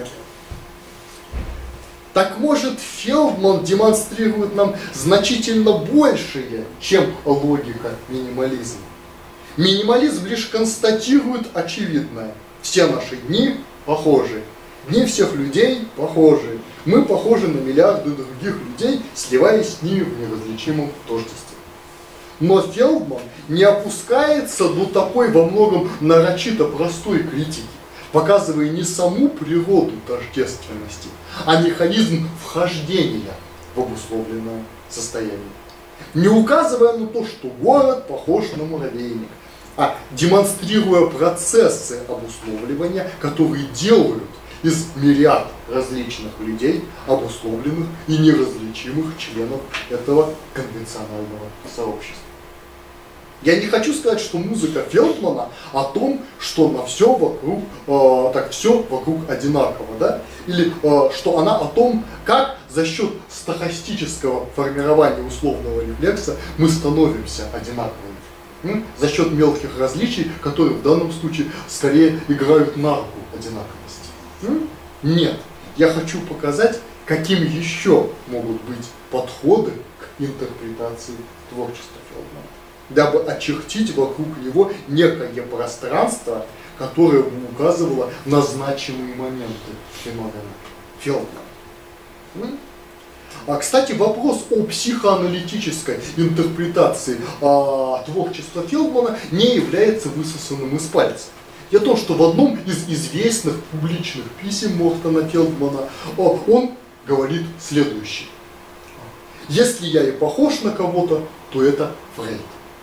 Так может, Фелдман демонстрирует нам значительно большее, чем логика минимализма. Минимализм лишь констатирует очевидное. Все наши дни похожи. Дни всех людей похожи. Мы похожи на миллиарды других людей, сливаясь с ними в неразличимом тождестве. Но Фелдман не опускается до такой во многом нарочито простой критики, показывая не саму природу тождественности, а механизм вхождения в обусловленное состояние. Не указывая на то, что город похож на муравейник, а демонстрируя процессы обусловливания, которые делают из мириад различных людей обусловленных и неразличимых членов этого конвенционального сообщества. Я не хочу сказать, что музыка Фелдмана о том, что на все вокруг, э, так все вокруг одинаково, да? Или э, что она о том, как за счет стохастического формирования условного рефлекса мы становимся одинаковыми. М? За счет мелких различий, которые в данном случае скорее играют на руку одинаковости. М? Нет, я хочу показать, каким еще могут быть подходы к интерпретации творчества Фелдмана, дабы очертить вокруг него некое пространство, которое бы указывало на значимые моменты феномена Фелдмана. А, кстати, вопрос о психоаналитической интерпретации а, творчества Фелдмана не является высосанным из пальца. Дело в том, что в одном из известных публичных писем Мортона Фелдмана он говорит следующее. Если я и похож на кого-то, то это Фрейд.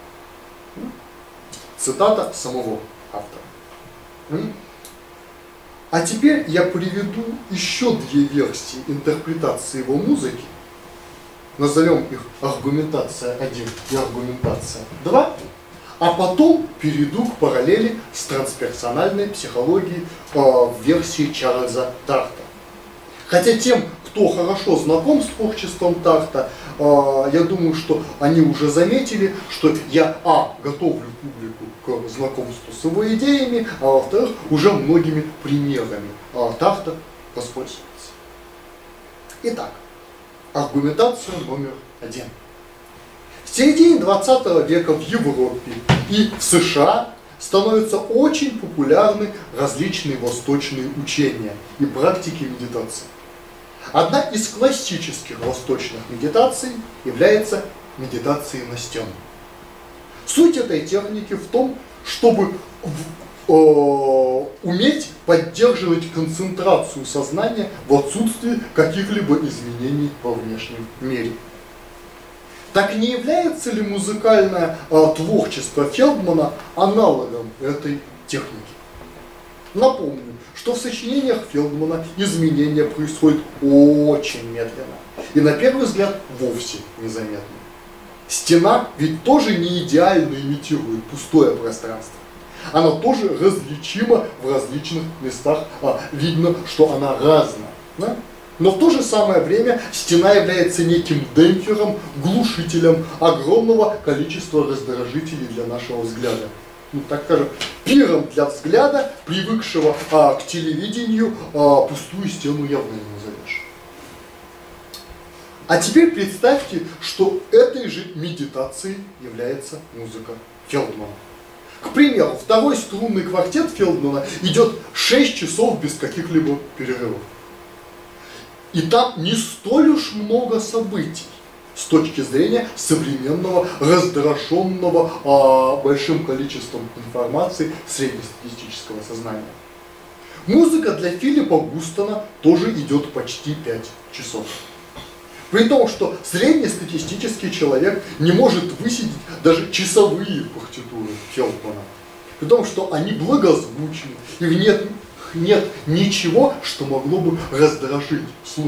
Цитата самого автора. А теперь я приведу еще две версии интерпретации его музыки. Назовем их аргументация один и аргументация два. А потом перейду к параллели с трансперсональной психологией э, в версии Чарльза Тарта. Хотя тем, кто хорошо знаком с творчеством Тарта, э, я думаю, что они уже заметили, что я, а, готовлю публику к знакомству с его идеями, а во-вторых, уже многими примерами э, Тарта воспользоваться. Итак, аргументация номер один. В середине двадцатого века в Европе и в США становятся очень популярны различные восточные учения и практики медитации. Одна из классических восточных медитаций является медитацией на стену. Суть этой техники в том, чтобы э, уметь поддерживать концентрацию сознания в отсутствии каких-либо изменений во внешнем мире. Так не является ли музыкальное э, творчество Фелдмана аналогом этой техники? Напомню, что в сочинениях Фелдмана изменения происходят очень медленно и на первый взгляд вовсе незаметно. Стена ведь тоже не идеально имитирует пустое пространство. Она тоже различима в различных местах, а, видно, что она разная. Да? Но в то же самое время стена является неким демпфером, глушителем огромного количества раздражителей для нашего взгляда. Ну, так скажем, пиром для взгляда, привыкшего а, к телевидению, а, пустую стену явно не назовешь. А теперь представьте, что этой же медитацией является музыка Фелдмана. К примеру, второй струнный квартет Фелдмана идет шесть часов без каких-либо перерывов. И там не столь уж много событий с точки зрения современного, раздраженного а, большим количеством информации среднестатистического сознания. Музыка для Филиппа Густона тоже идет почти пять часов. При том, что среднестатистический человек не может высидеть даже часовые партитуры Фелдмана. При том, что они благозвучны, и в них нет ничего, что могло бы раздражить слух.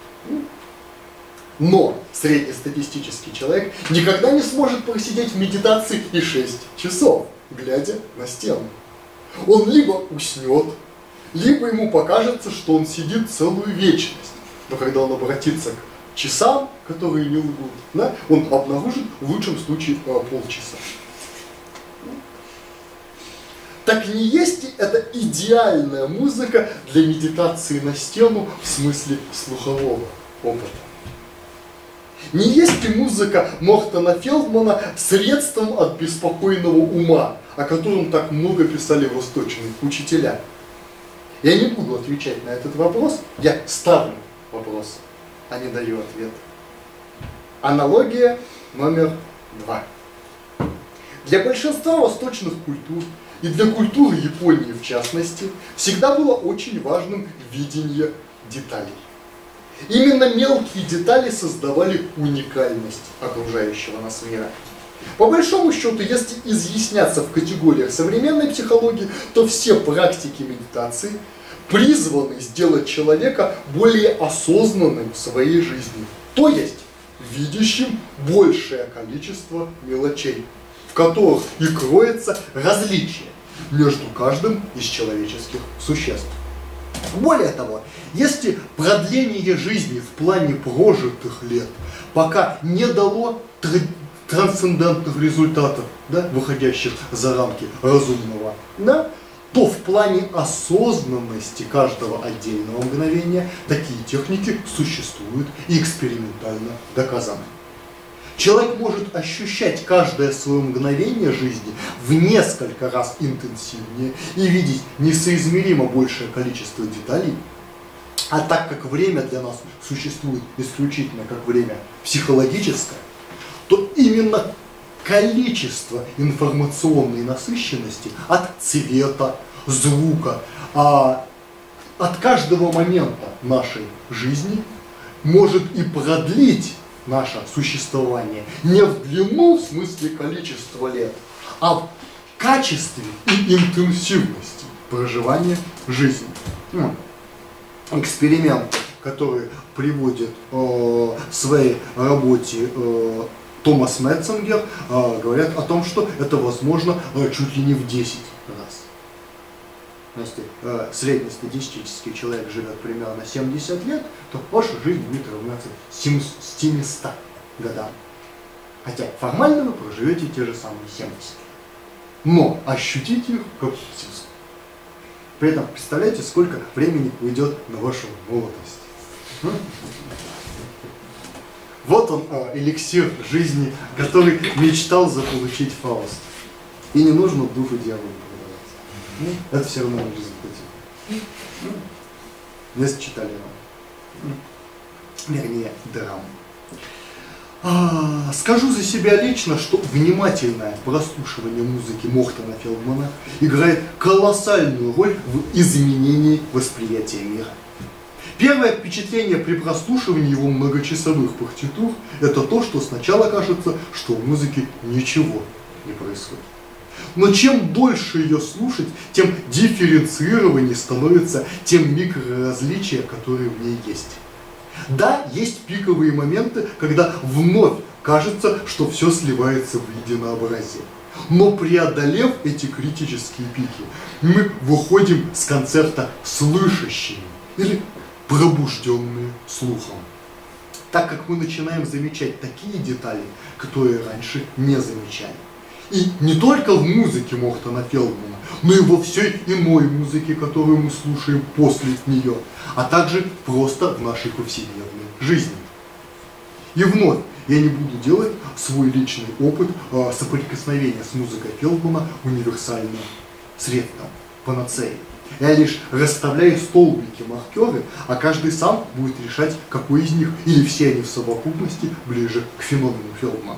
Но среднестатистический человек никогда не сможет просидеть в медитации и шесть часов, глядя на стену. Он либо уснет, либо ему покажется, что он сидит целую вечность. Но когда он обратится к часам, которые не лгут, да, он обнаружит в лучшем случае полчаса. Так не есть ли это идеальная музыка для медитации на стену в смысле слухового опыта? Не есть ли музыка Мортона Фелдмана средством от беспокойного ума, о котором так много писали восточные учителя? Я не буду отвечать на этот вопрос, я ставлю вопрос, а не даю ответ. Аналогия номер два. Для большинства восточных культур, и для культуры Японии в частности, всегда было очень важным видение деталей. Именно мелкие детали создавали уникальность окружающего нас мира. По большому счету, если изъясняться в категориях современной психологии, то все практики медитации призваны сделать человека более осознанным в своей жизни, то есть видящим большее количество мелочей, в которых и кроется различие между каждым из человеческих существ. Более того, если продление жизни в плане прожитых лет пока не дало трансцендентных результатов, да, выходящих за рамки разумного, да, то в плане осознанности каждого отдельного мгновения такие техники существуют и экспериментально доказаны. Человек может ощущать каждое свое мгновение жизни в несколько раз интенсивнее и видеть несоизмеримо большее количество деталей. А так как время для нас существует исключительно как время психологическое, то именно количество информационной насыщенности от цвета, звука, а от каждого момента нашей жизни может и продлить наше существование не в длину, в смысле количества лет, а в качестве и интенсивности проживания жизни. Эксперимент, который приводит э, в своей работе э, Томас Метцингер, э, говорят о том, что это возможно э, чуть ли не в десять раз. Если э, среднестатистический человек живет примерно семьдесят лет, то ваша жизнь будет равняться семистам годам. Хотя формально вы проживете те же самые семьдесят. Но ощутите их как семьдесят. При этом представляете, сколько времени уйдет на вашу молодость. Вот он, э, эликсир жизни, который мечтал заполучить Фауст. И не нужно духу дьявола продаваться. Это все равно не результативно. Если читали его. Вернее, драму. А, скажу за себя лично, что внимательное прослушивание музыки Мортона Фелдмана играет колоссальную роль в изменении восприятия мира. Первое впечатление при прослушивании его многочасовых партитур – это то, что сначала кажется, что в музыке ничего не происходит. Но чем дольше ее слушать, тем дифференцированнее становятся те микроразличия, которые в ней есть. Да, есть пиковые моменты, когда вновь кажется, что все сливается в единообразие. Но преодолев эти критические пики, мы выходим с концерта слышащими или пробужденные слухом. Так как мы начинаем замечать такие детали, которые раньше не замечали. И не только в музыке Мортона Фелдмана, но и во всей иной музыке, которую мы слушаем после нее, а также просто в нашей повседневной жизни. И вновь я не буду делать свой личный опыт э, соприкосновения с музыкой Фелдмана универсальным средством, панацеей. Я лишь расставляю столбики, маркеры, а каждый сам будет решать, какой из них или все они в совокупности ближе к феномену Фелдмана.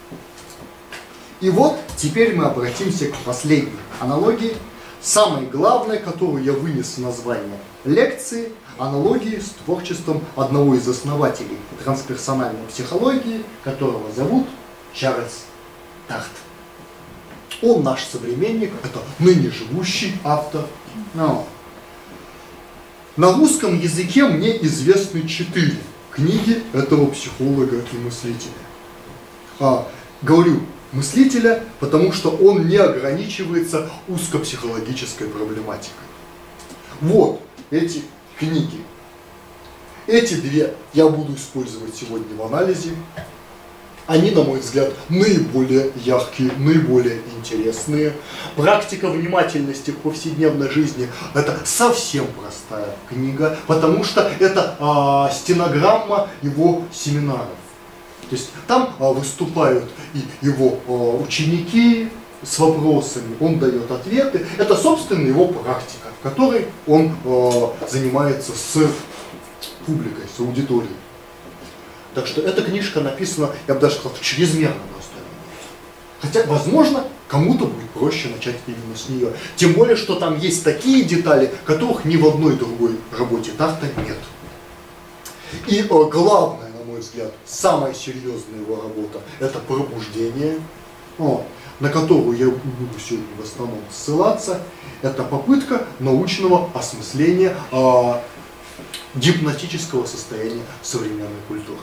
И вот теперь мы обратимся к последней аналогии, самой главной, которую я вынес в название лекции, аналогии с творчеством одного из основателей трансперсональной психологии, которого зовут Чарльз Тарт. Он наш современник, это ныне живущий автор. Но на русском языке мне известны четыре книги этого психолога и мыслителя. А, говорю мыслителя, потому что он не ограничивается узкопсихологической проблематикой. Вот эти книги. Эти две я буду использовать сегодня в анализе. Они, на мой взгляд, наиболее яркие, наиболее интересные. Практика внимательности к повседневной жизни – это совсем простая книга, потому что это а, стенограмма его семинаров. То есть там а, выступают и его а, ученики с вопросами, он дает ответы. Это, собственно, его практика, в которой он а, занимается с публикой, с аудиторией. Так что эта книжка написана, я бы даже сказал, чрезмерно простой. Хотя, возможно, кому-то будет проще начать именно с нее. Тем более, что там есть такие детали, которых ни в одной другой работе Тарта нет. И э, главное, на мой взгляд, самая серьезная его работа – это «Пробуждение», о, на которую я буду сегодня в основном ссылаться. Это попытка научного осмысления э, гипнотического состояния современной культуры.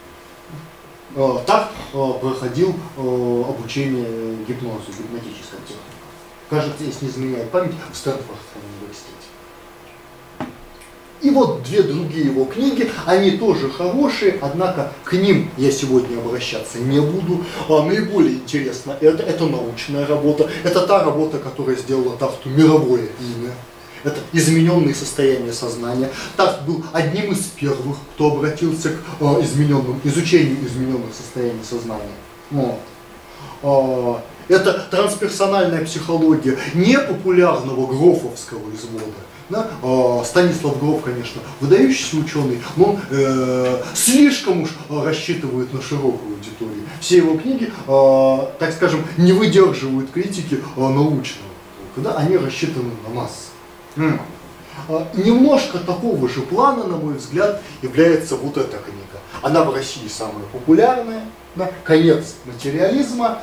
Так проходил обучение гипнозу, гипнотической технике. Кажется, если не изменяет память, в Стэнфордском университете. И вот две другие его книги, они тоже хорошие, однако к ним я сегодня обращаться не буду. Наиболее интересно, это, это научная работа, это та работа, которая сделала Тарту мировое имя. Это измененные состояния сознания. Тарт был одним из первых, кто обратился к э, измененным, изучению измененных состояний сознания. Вот. Э, это трансперсональная психология непопулярного грофовского извода. Да? Э, Станислав Гроф, конечно, выдающийся ученый, но он э, слишком уж рассчитывает на широкую аудиторию. Все его книги, э, так скажем, не выдерживают критики э, научного. Да? Они рассчитаны на массы. Mm. Немножко такого же плана, на мой взгляд, является вот эта книга. Она в России самая популярная, да? «Конец материализма».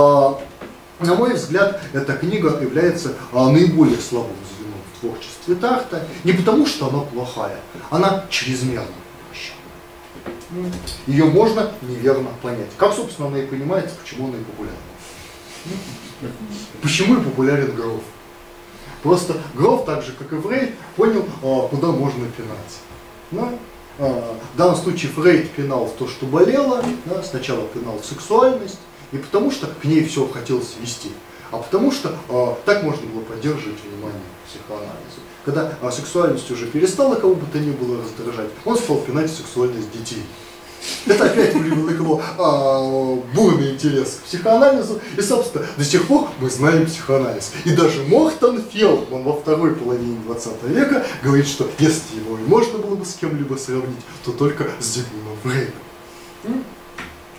На мой взгляд, эта книга является наиболее слабым звеном в творчестве Тарта. Не потому, что она плохая, она чрезмерно прощена. Ее можно неверно понять. Как, собственно, она и понимается, почему она и популярна. Почему и популярен Гроф? Просто Гроф, так же как и Фрейд, понял, куда можно пинать. Да? В данном случае Фрейд пинал в то, что болело, да? Сначала пинал в сексуальность, не потому что к ней все хотелось вести, а потому что так можно было поддерживать внимание к психоанализу. Когда сексуальность уже перестала кого бы то ни было раздражать, он стал пинать в сексуальность детей. Это опять привлекло а, бурный интерес к психоанализу, и, собственно, до сих пор мы знаем психоанализ. И даже Мортон Фелдман во второй половине двадцатого века говорит, что если его и можно было бы с кем-либо сравнить, то только с Зигмундом Фрейдом.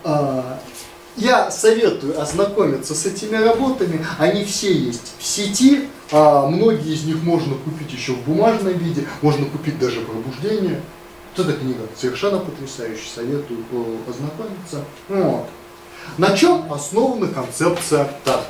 Я советую ознакомиться с этими работами, они все есть в сети, многие из них можно купить еще в бумажном виде, можно купить даже «Пробуждение». Вот эта книга совершенно потрясающая, советую ознакомиться. Вот. На чем основана концепция Тарта?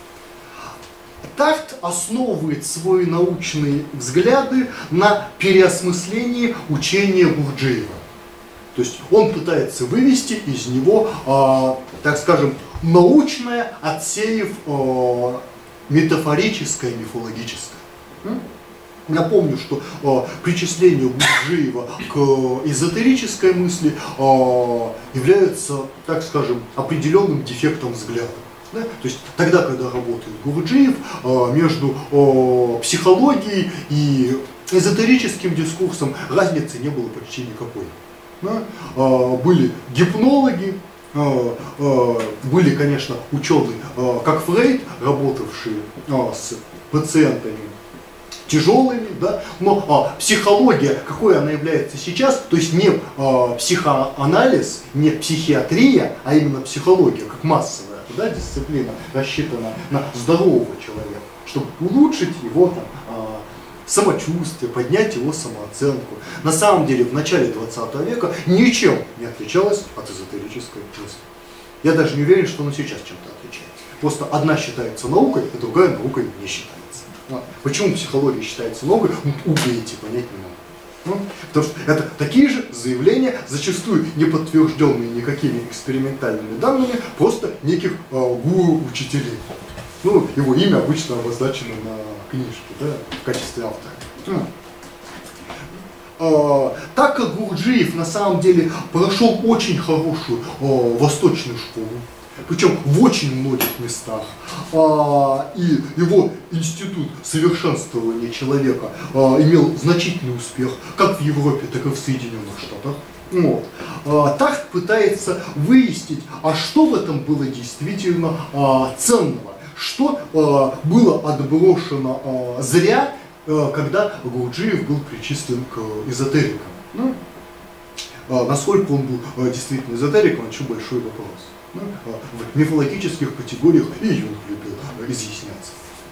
Тарт основывает свои научные взгляды на переосмыслении учения Гурджиева. То есть он пытается вывести из него, э, так скажем, научное, отсеяв э, метафорическое, мифологическое. Напомню, что э, причисление Гурджиева к эзотерической мысли э, является, так скажем, определенным дефектом взгляда. Да? То есть тогда, когда работает Гурджиев, э, между э, психологией и эзотерическим дискурсом разницы не было почти никакой. Да? Э, были гипнологи, э, э, были, конечно, ученые, э, как Фрейд, работавшие э, с пациентами тяжелыми, да? Но а, психология, какой она является сейчас, то есть не а, психоанализ, не психиатрия, а именно психология, как массовая, да, дисциплина, рассчитана на здорового человека, чтобы улучшить его там, а, самочувствие, поднять его самооценку. На самом деле в начале двадцатого века ничем не отличалась от эзотерической мысли. Я даже не уверен, что она сейчас чем-то отличается. Просто одна считается наукой, а другая наукой не считается. Почему психология считается наукой, убейте, понять не могу. Ну, потому что это такие же заявления, зачастую не подтвержденные никакими экспериментальными данными, просто неких э, гуру-учителей. Ну, его имя обычно обозначено на книжке, да, в качестве автора. Э, так как Гурджиев на самом деле прошел очень хорошую э, восточную школу, причем в очень многих местах, а, и его институт совершенствования человека а, имел значительный успех как в Европе, так и в Соединенных Штатах. Вот. А, Тарт пытается выяснить, а что в этом было действительно а, ценного, что а, было отброшено а, зря, а, когда Гурджиев был причислен к эзотерикам. Ну, а, насколько он был а, действительно эзотериком, это большой вопрос. В мифологических категориях и Юнг любил изъясняться.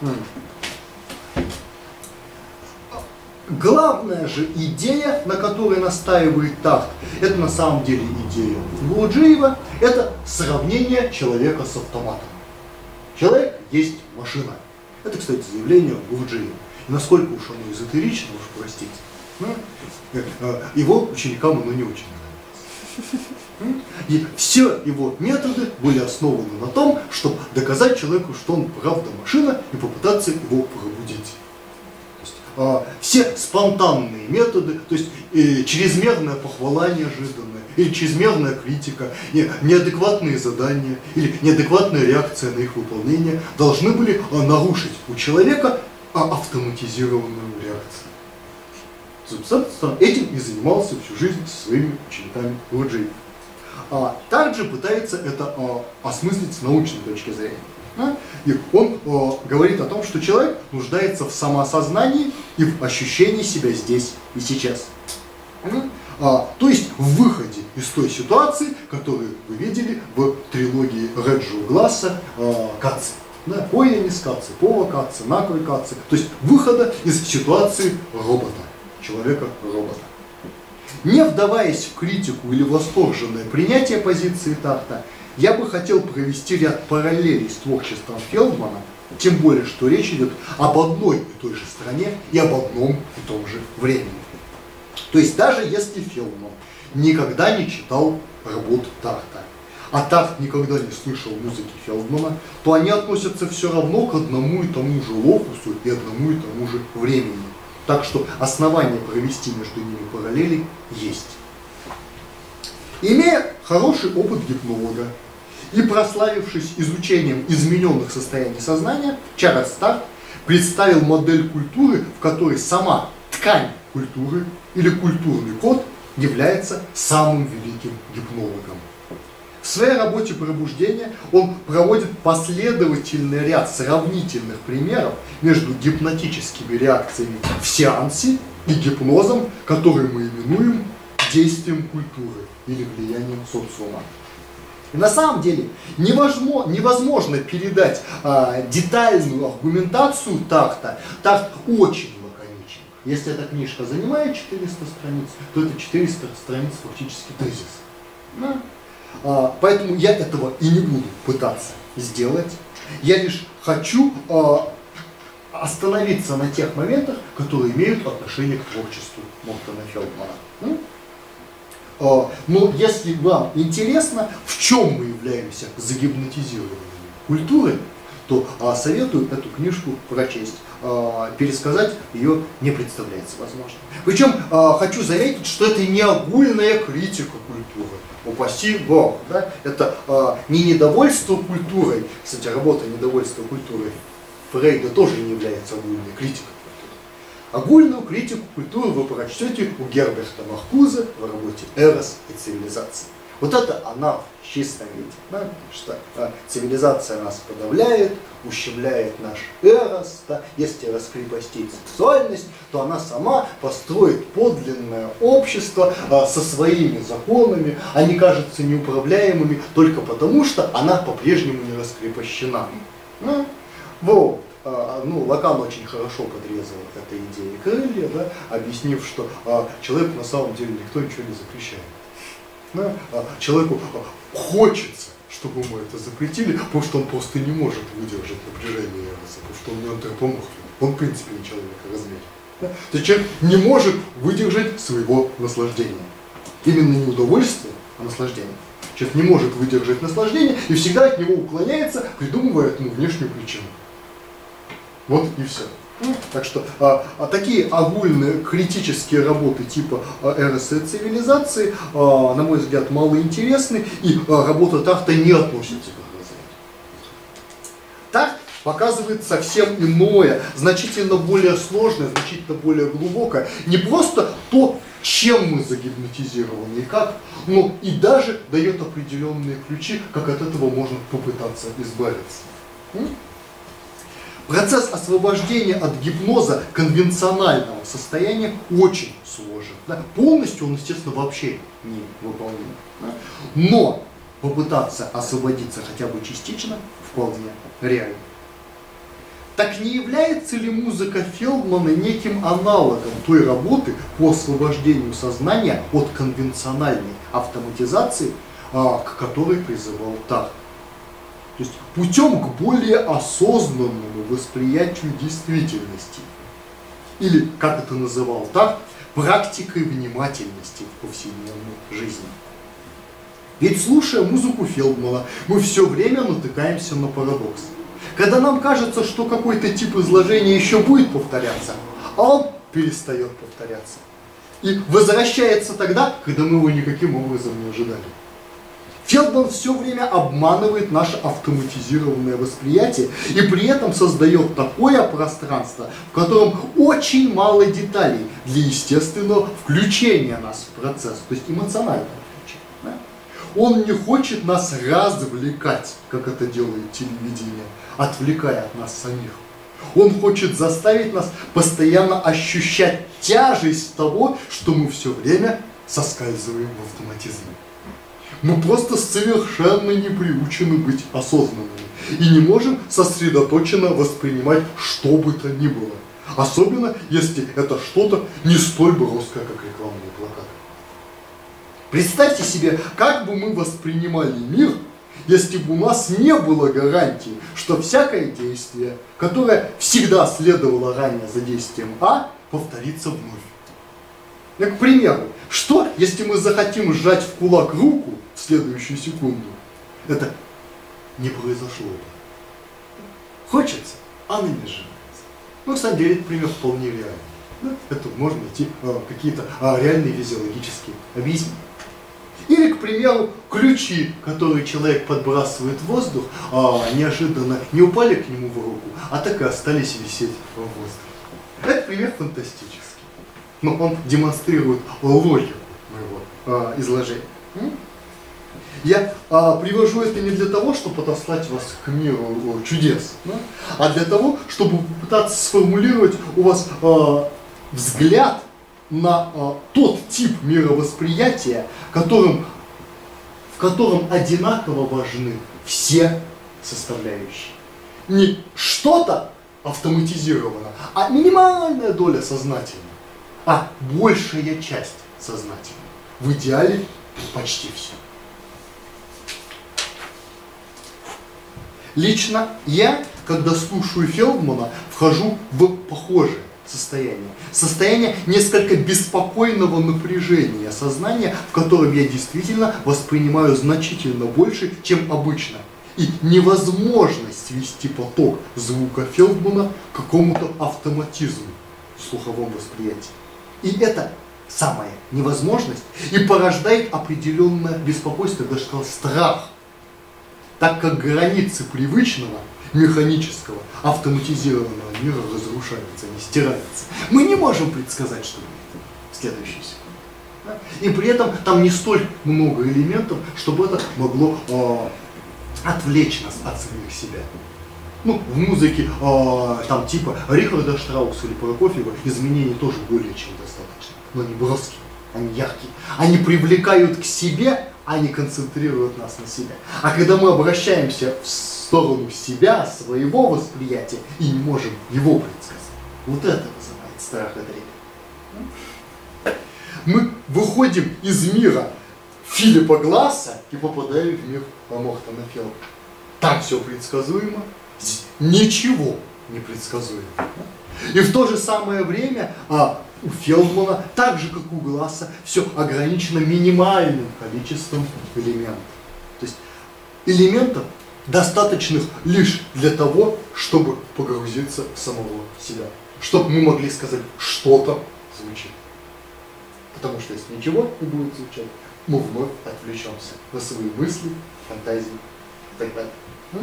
Главная же идея, на которой настаивает Тарт, это на самом деле идея Гурджиева, это сравнение человека с автоматом. Человек есть машина. Это, кстати, заявление Гурджиева. И насколько уж оно эзотерично, уж простите, его ученикам оно не очень нравится. И все его методы были основаны на том, чтобы доказать человеку, что он правда машина, и попытаться его пробудить. То есть, а, все спонтанные методы, то есть э, чрезмерная похвала неожиданная, или чрезмерная критика, не, неадекватные задания, или неадекватная реакция на их выполнение должны были а, нарушить у человека а, автоматизированную реакцию. Собственно, этим и занимался всю жизнь со своими учениками Гурджиев. А, также пытается это а, осмыслить с научной точки зрения. А? И он а, говорит о том, что человек нуждается в самоосознании и в ощущении себя здесь и сейчас. А, то есть в выходе из той ситуации, которую вы видели в трилогии Реджио Гласса а, Каци. Да, Поянис Каци, Пова Каци, Накой Каци. То есть выхода из ситуации робота, человека-робота. Не вдаваясь в критику или восторженное принятие позиции Тарта, я бы хотел провести ряд параллелей с творчеством Фелдмана, тем более, что речь идет об одной и той же стране и об одном и том же времени. То есть даже если Фелдман никогда не читал работ Тарта, а Тарт никогда не слышал музыки Фелдмана, то они относятся все равно к одному и тому же локусу и одному и тому же времени. Так что основания провести между ними параллели есть. Имея хороший опыт гипнолога и прославившись изучением измененных состояний сознания, Чарльз Тарт представил модель культуры, в которой сама ткань культуры или культурный код является самым великим гипнологом. В своей работе «Пробуждение» он проводит последовательный ряд сравнительных примеров между гипнотическими реакциями в сеансе и гипнозом, который мы именуем действием культуры или влиянием социума. И на самом деле невозможно, невозможно передать а, детальную аргументацию Тарта. Тарт очень лаконичен. Если эта книжка занимает четыреста страниц, то это четыреста страниц фактически тезис. Да? А, поэтому я этого и не буду пытаться сделать. Я лишь хочу а, остановиться на тех моментах, которые имеют отношение к творчеству Мортона Фелдмана. Но если вам интересно, в чем мы являемся загипнотизированными культурой, то а, советую эту книжку прочесть. А, пересказать ее не представляется возможным. Причем а, хочу заметить, что это не огульная критика культуры. Упаси Бог. Да? Это а, не недовольство культурой. Кстати, работа «Недовольство культурой» Фрейда тоже не является огульной критикой. Огульную критику культуры вы прочтете у Герберта Маркузе в работе «Эрос и цивилизация». Вот это она в чистом виде. Да? Потому что а, цивилизация нас подавляет, ущемляет наш эрос. Да? Если раскрепостить сексуальность, то она сама построит подлинное общество а, со своими законами. Они кажутся неуправляемыми только потому, что она по-прежнему не раскрепощена. Да? Вот. Ну, Лакан очень хорошо подрезал этой идеей крылья, да, объяснив, что а, человеку на самом деле никто ничего не запрещает. Да? А, человеку а, хочется, чтобы ему это запретили, потому что он просто не может выдержать напряжение эроса, потому что он не антропоморфен, он в принципе не человек, а размер. Да? То есть человек не может выдержать своего наслаждения. Именно не удовольствие, а наслаждение. Человек не может выдержать наслаждение и всегда от него уклоняется, придумывая этому внешнюю причину. Вот и все. Так что а, а такие огульные критические работы типа «Эроса и цивилизации», а, на мой взгляд, малоинтересны, и а, работа Тарта не относится к их разряду. Тарт показывает совсем иное, значительно более сложное, значительно более глубокое. Не просто то, чем мы загипнотизированы и как, но и даже дает определенные ключи, как от этого можно попытаться избавиться. Процесс освобождения от гипноза конвенционального состояния очень сложен. Да? Полностью он, естественно, вообще не выполним. Да? Но попытаться освободиться хотя бы частично вполне реально. Так не является ли музыка Фелдмана неким аналогом той работы по освобождению сознания от конвенциональной автоматизации, к которой призывал Тарт? То есть путем к более осознанному восприятию действительности. Или, как это называл Тарт, практикой внимательности в повседневной жизни. Ведь, слушая музыку Фелдмана, мы все время натыкаемся на парадокс. Когда нам кажется, что какой-то тип изложения еще будет повторяться, а он перестает повторяться. И возвращается тогда, когда мы его никаким образом не ожидали. Фелдман все время обманывает наше автоматизированное восприятие и при этом создает такое пространство, в котором очень мало деталей для естественного включения нас в процесс, то есть эмоционального включения. Да? Он не хочет нас развлекать, как это делает телевидение, отвлекая от нас самих. Он хочет заставить нас постоянно ощущать тяжесть того, что мы все время соскальзываем в автоматизм. Мы просто совершенно не приучены быть осознанными и не можем сосредоточенно воспринимать что бы то ни было. Особенно, если это что-то не столь броское, как рекламные плакаты. Представьте себе, как бы мы воспринимали мир, если бы у нас не было гарантии, что всякое действие, которое всегда следовало ранее за действием А, повторится вновь. Ну, к примеру, что, если мы захотим сжать в кулак руку в следующую секунду? Это не произошло бы. Хочется, а она не сжимается. Ну, на самом деле, этот пример вполне реальный. Да? Это можно найти а, какие-то а, реальные физиологические объяснения. Или, к примеру, ключи, которые человек подбрасывает в воздух, а, неожиданно не упали к нему в руку, а так и остались висеть в воздухе. Это пример фантастический. Но он демонстрирует логику моего а, изложения. Я а, привожу это не для того, чтобы отослать вас к миру чудес, да? А для того, чтобы попытаться сформулировать у вас а, взгляд на а, тот тип мировосприятия, которым в котором одинаково важны все составляющие. Не что-то автоматизировано, а минимальная доля сознательна, а большая часть сознательна. В идеале почти все. Лично я, когда слушаю Фелдмана, вхожу в похожее состояние. Состояние несколько беспокойного напряжения сознания, в котором я действительно воспринимаю значительно больше, чем обычно. И невозможность свести поток звука Фелдмана к какому-то автоматизму в слуховом восприятии. И это самая невозможность и порождает определенное беспокойство, я даже сказал, страх. Так как границы привычного, механического, автоматизированного мира разрушаются, не стираются. Мы не можем предсказать, что будет в следующую секунду. Да? И при этом там не столь много элементов, чтобы это могло э, отвлечь нас от самих себя. Ну, в музыке э, там типа Рихарда Штрауса или Прокофьева изменений тоже более чем достаточно. Но они броские, они яркие. Они привлекают к себе, они концентрируют нас на себя. А когда мы обращаемся в сторону себя, своего восприятия, и не можем его предсказать, вот это вызывает страх и трепет. Мы выходим из мира Филиппа Гласса и попадаем в мир Мортона Фелдмана. Там все предсказуемо, здесь ничего не предсказуемо. И в то же самое время а, у Фелдмана, так же как у Гласса, все ограничено минимальным количеством элементов. То есть элементов, достаточных лишь для того, чтобы погрузиться в самого себя. Чтобы мы могли сказать, что-то звучит. Потому что если ничего не будет звучать, мы вновь отвлечемся на свои мысли, фантазии и так далее.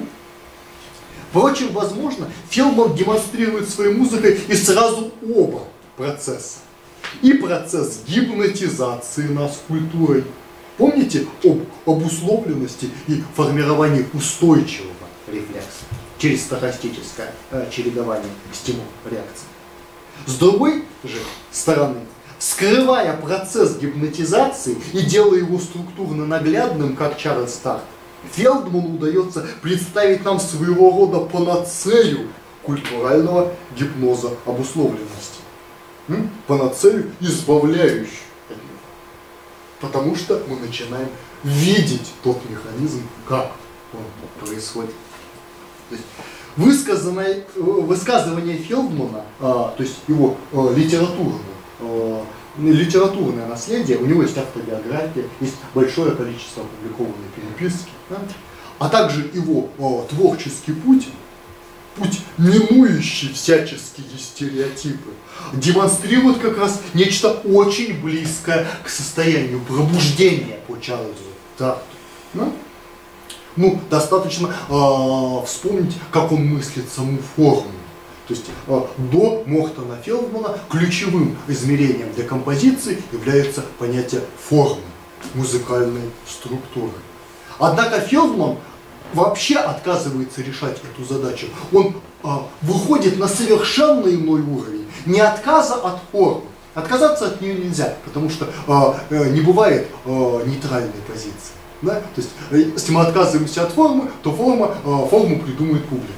Впрочем, возможно, Фелдман демонстрирует своей музыкой и сразу оба процесса. И процесс гипнотизации нас культурой. Помните об обусловленности и формировании устойчивого рефлекса через стохастическое э, чередование стимул-реакции. С другой же стороны, скрывая процесс гипнотизации и делая его структурно наглядным, как Чарльз Тарт, Фелдману удается представить нам своего рода панацею культурального гипноза обусловленности. М? Панацею, избавляющую от него. Потому что мы начинаем видеть тот механизм, как он происходит. То есть высказанное, высказывание Фелдмана, а, то есть его а, литературное, а, литературное наследие, у него есть автобиография, есть большое количество опубликованной переписки, да? А также его а, творческий путь, путь, минующий всяческие стереотипы, демонстрирует как раз нечто очень близкое к состоянию пробуждения по Чарльзу Тарту. Да? Ну, достаточно э, вспомнить, как он мыслит саму форму. То есть э, до Мортона Фелдмана ключевым измерением для композиции является понятие формы, музыкальной структуры. Однако Фелдман вообще отказывается решать эту задачу. Он э, выходит на совершенно иной уровень. Не отказа от формы. Отказаться от нее нельзя, потому что э, э, не бывает э, нейтральной позиции. Да? То есть, если мы отказываемся от формы, то форма, э, форму придумает публика.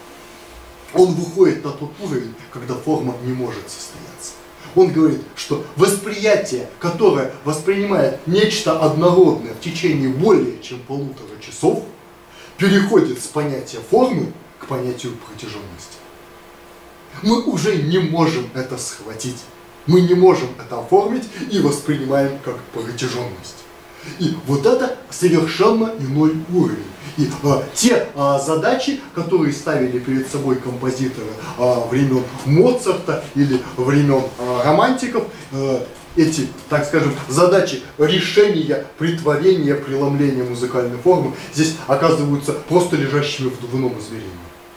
Он выходит на тот уровень, когда форма не может состояться. Он говорит, что восприятие, которое воспринимает нечто однородное в течение более чем полутора часов, переходит с понятия формы к понятию протяженности. Мы уже не можем это схватить. Мы не можем это оформить и воспринимаем как протяженность. И вот это совершенно иной уровень. И а, те а, задачи, которые ставили перед собой композиторы а, времен Моцарта или времен а, романтиков, а, эти, так скажем, задачи решения, притворения, преломления музыкальной формы здесь оказываются просто лежащими в двойном измерении.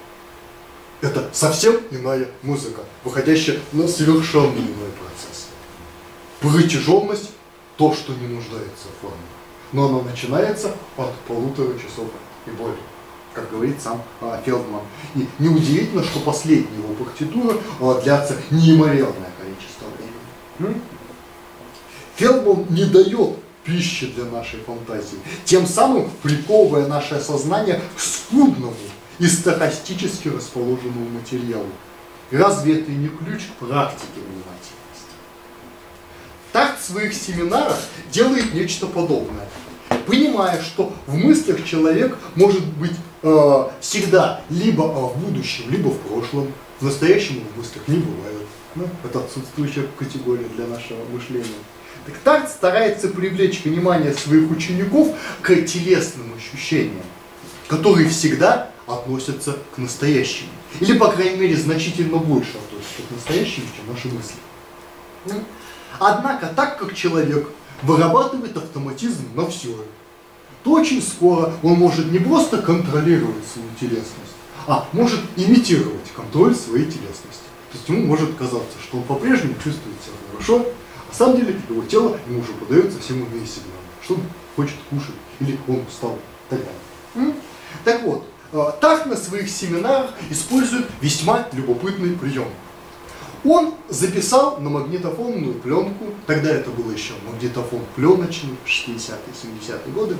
Это совсем иная музыка, выходящая на совершенно иной процесс. Протяженность — то, что не нуждается в форме. Но оно начинается от полутора часов и более, как говорит сам а, Фелдман. И неудивительно, что последние его партитуры а, длятся неимоверное количество времени. Фелдман не дает пищи для нашей фантазии, тем самым приковывая наше сознание к скудному и стохастически расположенному материалу. Разве это не ключ к практике внимательности? Такт в своих семинарах делает нечто подобное, понимая, что в мыслях человек может быть э, всегда либо в будущем, либо в прошлом, в настоящем в мыслях не бывает. Ну, это отсутствующая категория для нашего мышления. Так такт старается привлечь внимание своих учеников к телесным ощущениям, которые всегда относятся к настоящему. Или, по крайней мере, значительно больше относятся к настоящему, чем наши мысли. Однако, так как человек вырабатывает автоматизм на все, то очень скоро он может не просто контролировать свою телесность, а может имитировать контроль своей телесности. То есть ему может казаться, что он по-прежнему чувствует себя хорошо, а на самом деле его тело ему уже подает совсем иные сигналы, что он хочет кушать, или он устал, и так далее. Так вот, такт на своих семинарах использует весьма любопытный прием. Он записал на магнитофонную пленку, тогда это было еще магнитофон пленочный, шестидесятые, семидесятые годы,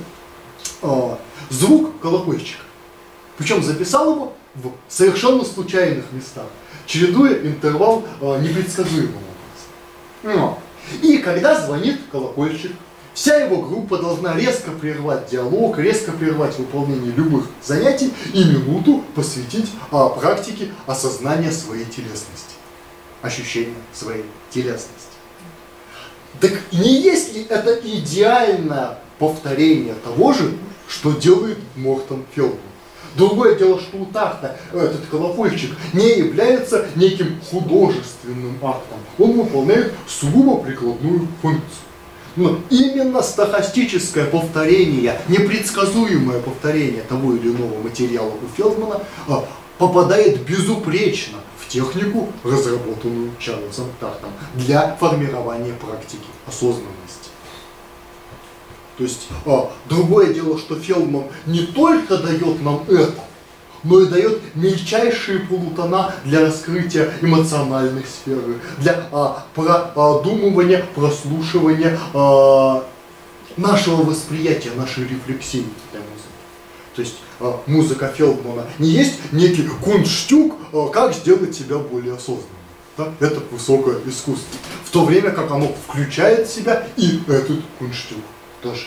звук колокольчика. Причем записал его в совершенно случайных местах, чередуя интервал непредсказуемым образом. И когда звонит колокольчик, вся его группа должна резко прервать диалог, резко прервать выполнение любых занятий и минуту посвятить а, практике осознания своей телесности, ощущения своей телесности. Так не есть ли это идеальное повторение того же, что делает Мортон Фелдман? Другое дело, что у такта этот колокольчик не является неким художественным актом. Он выполняет сугубо прикладную функцию. Но именно стохастическое повторение, непредсказуемое повторение того или иного материала у Фелдмана попадает безупречно в технику, разработанную Чарльзом Тактом для формирования практики осознанности. То есть а, другое дело, что Фелдман не только дает нам это, но и дает мельчайшие полутона для раскрытия эмоциональной сферы, для а, продумывания, прослушивания а, нашего восприятия, нашей рефлексии для музыки. То есть а, музыка Фелдмана не есть некий кунштюк, а, как сделать себя более осознанным. Да? Это высокое искусство. В то время как оно включает в себя и этот кунштюк тоже.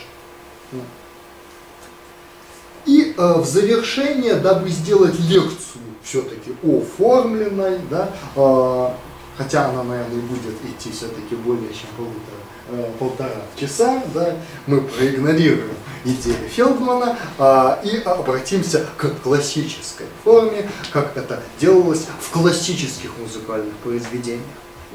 И э, в завершение, дабы сделать лекцию все-таки оформленной, да, э, хотя она, наверное, будет идти все-таки более чем полутора, э, полтора часа, да, мы проигнорируем идеи Фелдмана э, и обратимся к классической форме, как это делалось в классических музыкальных произведениях.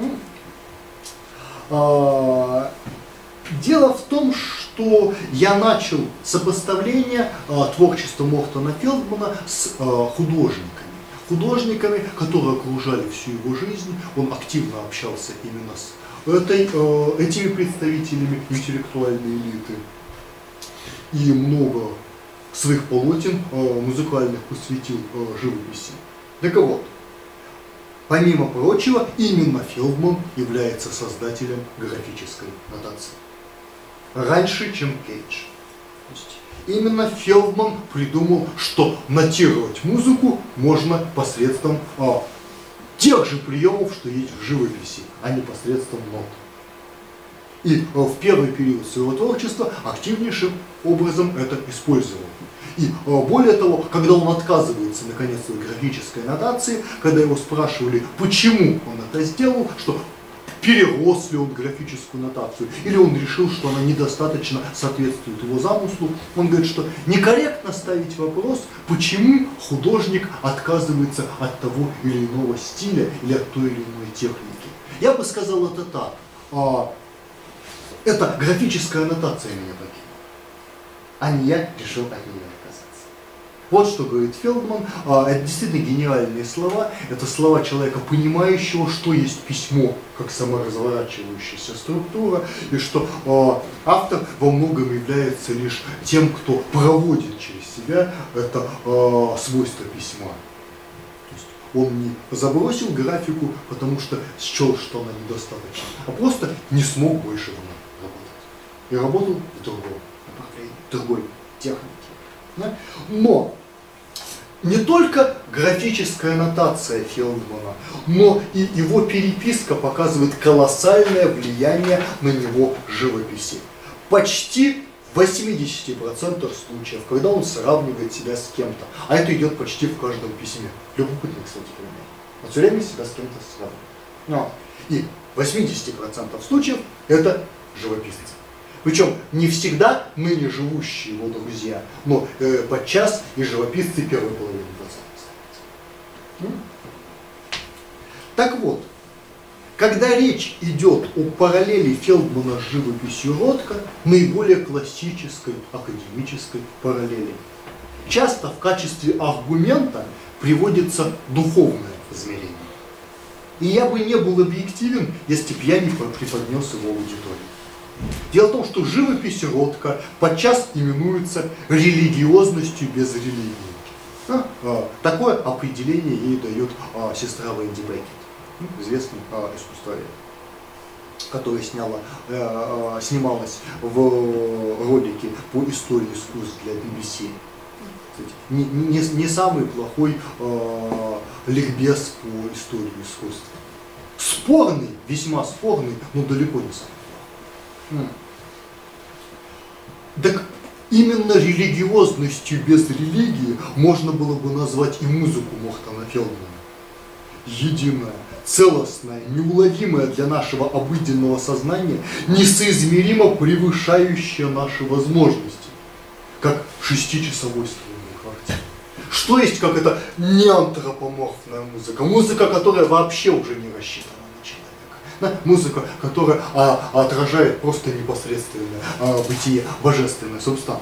Э, Дело в том, что я начал сопоставление э, творчества Мортона Фелдмана с э, художниками. Художниками, которые окружали всю его жизнь. Он активно общался именно с этой, э, этими представителями интеллектуальной элиты. И много своих полотен э, музыкальных посвятил э, живописи. Так вот, помимо прочего, именно Фелдман является создателем графической нотации. Раньше, чем Кейдж. То есть именно Фелдман придумал, что нотировать музыку можно посредством а, тех же приемов, что есть в живописи, а не посредством нот. И а, в первый период своего творчества активнейшим образом это использовал. И а, более того, когда он отказывается наконец от графической нотации, когда его спрашивали, почему он это сделал, что перерос ли он графическую нотацию, или он решил, что она недостаточно соответствует его замыслу, он говорит, что некорректно ставить вопрос, почему художник отказывается от того или иного стиля или от той или иной техники. Я бы сказал это так. А, это графическая нотация меня покинула, а не я решил от нее отказаться. Вот что говорит Фелдман. Это действительно гениальные слова. Это слова человека, понимающего, что есть письмо, как саморазворачивающаяся структура, и что автор во многом является лишь тем, кто проводит через себя это свойство письма. То есть он не забросил графику, потому что счел, что она недостаточна, а просто не смог больше работать. и работал в другом направлении, в другой технике. Да? Но не только графическая нотация Фелдмана, но и его переписка показывает колоссальное влияние на него живописи. Почти в восьмидесяти процентах случаев, когда он сравнивает себя с кем-то, а это идет почти в каждом письме, любопытный, кстати, пример, он все время себя с кем-то сравнивает. И в восьмидесяти процентах случаев это живописцы. Причем не всегда ныне живущие его друзья, но э, подчас и живописцы первой половины двадцатого столетия. Так вот, когда речь идет о параллели Фелдмана с живописью Ротко, наиболее классической академической параллели, часто в качестве аргумента приводится духовное измерение. И я бы не был объективен, если бы я не преподнес его аудитории. Дело в том, что живопись Ротко подчас именуется религиозностью без религии. А, а, такое определение ей дает а, сестра Венди Беккет, известный а, искусствовед, которая сняла, а, снималась в ролике по истории искусств для би би си. Не, не, не самый плохой а, ликбез по истории искусств. Спорный, весьма спорный, но далеко не самый. Так именно религиозностью без религии можно было бы назвать и музыку Мохтана Фелдмана. Единая, целостная, неуловимая для нашего обыденного сознания, несоизмеримо превышающая наши возможности, как шестичасовой струнный квартет. Что есть как это неантропоморфная музыка, музыка, которая вообще уже не рассчитана. Да, музыка, которая а, отражает просто непосредственное а, бытие божественной субстанции.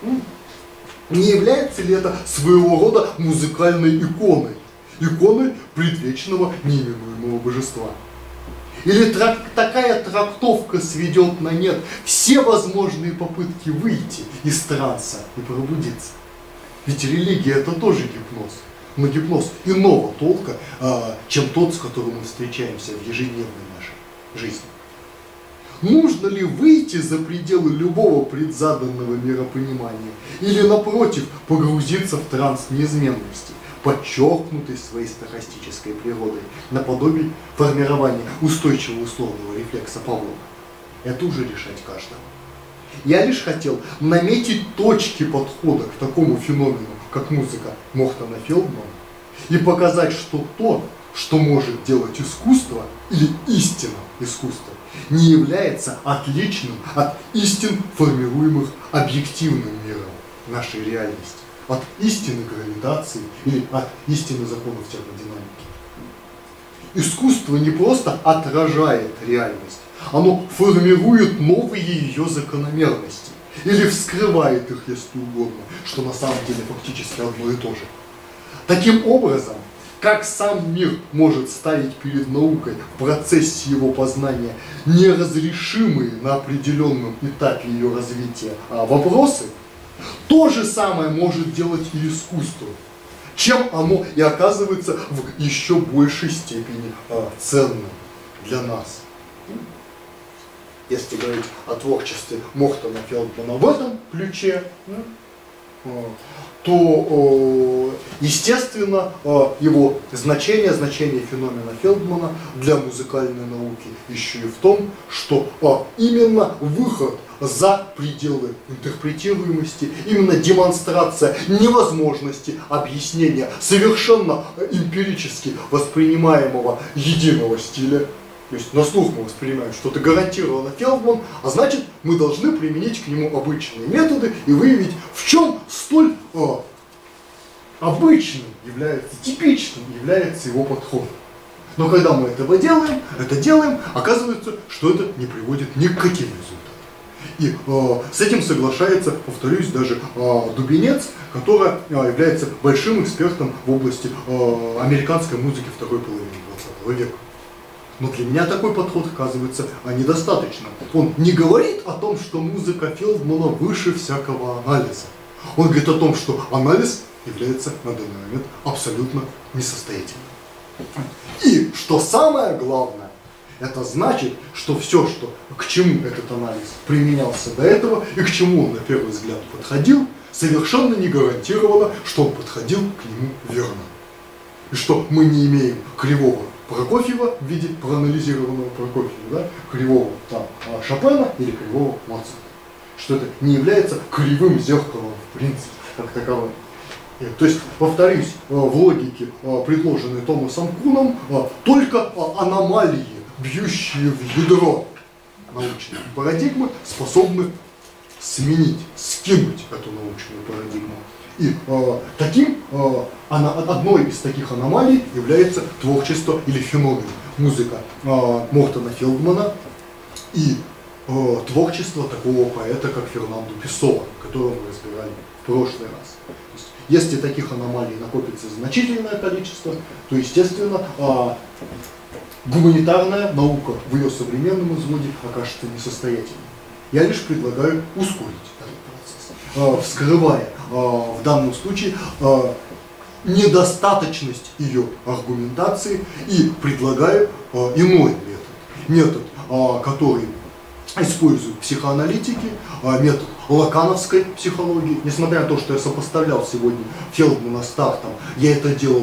Не является ли это своего рода музыкальной иконой? Иконой предвечного неименуемого божества? Или трак, такая трактовка сведет на нет все возможные попытки выйти из транса и пробудиться? Ведь религия это тоже гипноз. Но гипноз иного толка, чем тот, с которым мы встречаемся в ежедневной нашей жизни. Нужно ли выйти за пределы любого предзаданного миропонимания или, напротив, погрузиться в транс неизменности, подчеркнутый своей стохастической природой, наподобие формирования устойчивого условного рефлекса Павлова? Это уже решать каждому. Я лишь хотел наметить точки подхода к такому феномену, как музыка Мохтана Фелдмана, и показать, что то, что может делать искусство, или истина искусства, не является отличным от истин, формируемых объективным миром нашей реальности, от истины гравитации или от истины законов термодинамики. Искусство не просто отражает реальность, оно формирует новые ее закономерности. Или вскрывает их, если угодно, что на самом деле фактически одно и то же. Таким образом, как сам мир может ставить перед наукой в процессе его познания неразрешимые на определенном этапе ее развития вопросы, то же самое может делать и искусство, чем оно и оказывается в еще большей степени ценным для нас. Если говорить о творчестве Мохтана Фелдмана в этом ключе, то, естественно, его значение, значение феномена Фелдмана для музыкальной науки еще и в том, что именно выход за пределы интерпретируемости, именно демонстрация невозможности объяснения совершенно эмпирически воспринимаемого единого стиля. То есть на слух мы воспринимаем что-то гарантированно Фелдман, а значит мы должны применить к нему обычные методы и выявить, в чем столь э, обычным является, типичным является его подход. Но когда мы этого делаем, это делаем, оказывается, что это не приводит ни к каким результатам. И э, с этим соглашается, повторюсь, даже э, Дубинец, который э, является большим экспертом в области э, американской музыки второй половины двадцатого века. Но для меня такой подход оказывается недостаточным. Он не говорит о том, что музыка Фелдмана выше всякого анализа. Он говорит о том, что анализ является на данный момент абсолютно несостоятельным. И, что самое главное, Это значит, что все, что, к чему этот анализ применялся до этого и к чему он на первый взгляд подходил, совершенно не гарантировано, что он подходил к нему верно. И что мы не имеем кривого Прокофьева в виде проанализированного Прокофьева, да, кривого там, Шопена или кривого Моцарта. Что это не является кривым зеркалом в принципе, как таковым. То есть, повторюсь, в логике, предложенной Томасом Куном, только аномалии, бьющие в ядро научной парадигмы, способны сменить, скинуть эту научную парадигму. И э, таким, э, она, одной из таких аномалий является творчество или феномен, музыка э, Мортона Фелдмана и э, творчество такого поэта, как Фернандо Песоа, которого мы разбирали в прошлый раз. То есть, если таких аномалий накопится значительное количество, то, естественно, э, гуманитарная наука в ее современном изводе окажется несостоятельной. Я лишь предлагаю ускорить этот процесс, вскрывая в данном случае недостаточность ее аргументации и предлагаю иной метод. Метод, который используют психоаналитики, метод лакановской психологии. Несмотря на то, что я сопоставлял сегодня Фелдмана с Тартом, я это делал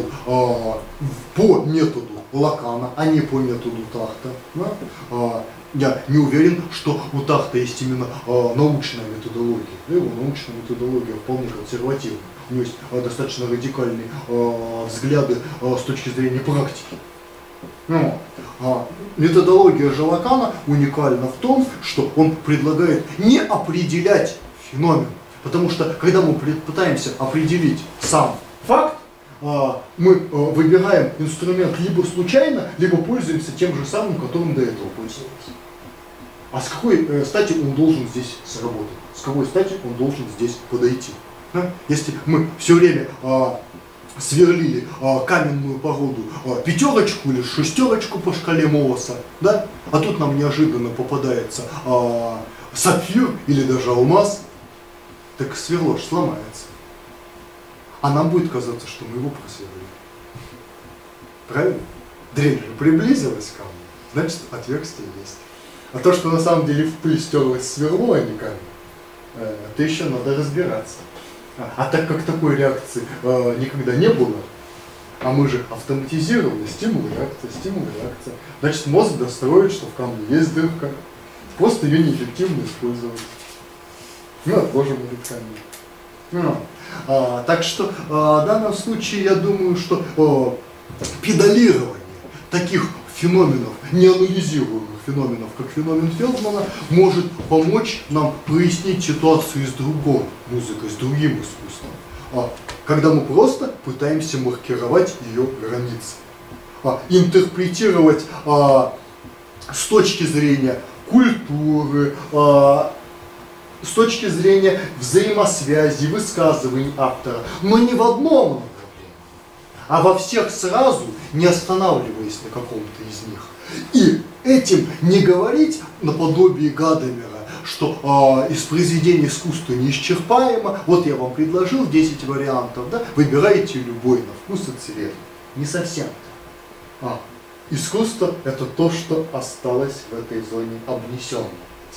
по методу Лакана, а не по методу Тарта. Да? Я не уверен, что у Тарта есть именно э, научная методология. Его научная методология вполне консервативна. У него есть э, достаточно радикальные э, взгляды э, с точки зрения практики. Но, э, методология же Лакана уникальна в том, что он предлагает не определять феномен. Потому что, когда мы пытаемся определить сам факт, э, мы э, выбираем инструмент либо случайно, либо пользуемся тем же самым, которым до этого пользовались. А с какой э, стати он должен здесь сработать? С какой стати он должен здесь подойти? Да? Если мы все время э, сверлили э, каменную породу э, пятерочку или шестерочку по шкале Молоса, да? А тут нам неожиданно попадается э, сапфир или даже алмаз, так сверло сломается. А нам будет казаться, что мы его просверлили. Правильно? Дрель же приблизилась к камню, значит отверстие есть. А то, что на самом деле в пыль стерлось сверло, а не камень, э, это еще надо разбираться. А, а так как такой реакции э, никогда не было, а мы же автоматизированы, стимул, реакция, стимул, реакция, значит мозг достроит, что в камне есть дырка, просто ее неэффективно использовать. Ну, а тоже будет камень. Ну, а, так что а, в данном случае я думаю, что а, педалирование таких феноменов, неанализируемых феноменов, как феномен Фелдмана, может помочь нам прояснить ситуацию с другой музыкой, с другим искусством, а, когда мы просто пытаемся маркировать ее границы, а, интерпретировать а, с точки зрения культуры, а, с точки зрения взаимосвязи, высказываний автора, но не в одном направлении, а во всех сразу, не останавливаясь на каком-то из них. И этим не говорить наподобие Гадамера, что э, из произведения искусства неисчерпаемо, вот я вам предложил десять вариантов, да, выбирайте любой на вкус и цвет. Не совсем. А, искусство это то, что осталось в этой зоне обнесенной.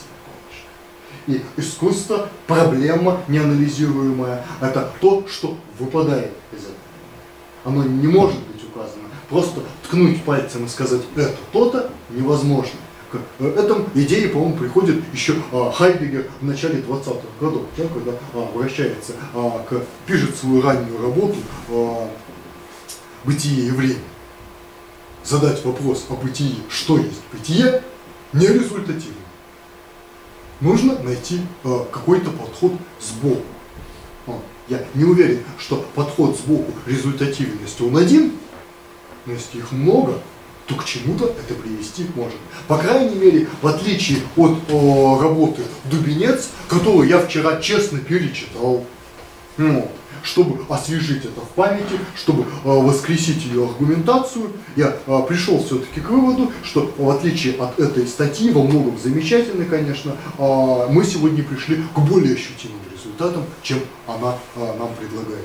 И искусство, проблема неанализируемая, это то, что выпадает из этого. Оно не может быть указано. Просто ткнуть пальцем и сказать это то-то невозможно. К этому идее, по-моему, приходит еще а, Хайдеггер в начале двадцатых годов, да, когда а, обращается, а, к, пишет свою раннюю работу а, «Бытие и время». Задать вопрос о бытии, что есть бытие, не результативно. Нужно найти а, какой-то подход сбоку. А, я не уверен, что подход сбоку результативен, если он один, но если их много, то к чему-то это привести может. По крайней мере, в отличие от о, работы «Дубенец», которую я вчера честно перечитал, ну, чтобы освежить это в памяти, чтобы о, воскресить ее аргументацию, я о, пришел все-таки к выводу, что в отличие от этой статьи, во многом замечательной, конечно, о, мы сегодня пришли к более ощутимым результатам, чем она о, нам предлагает.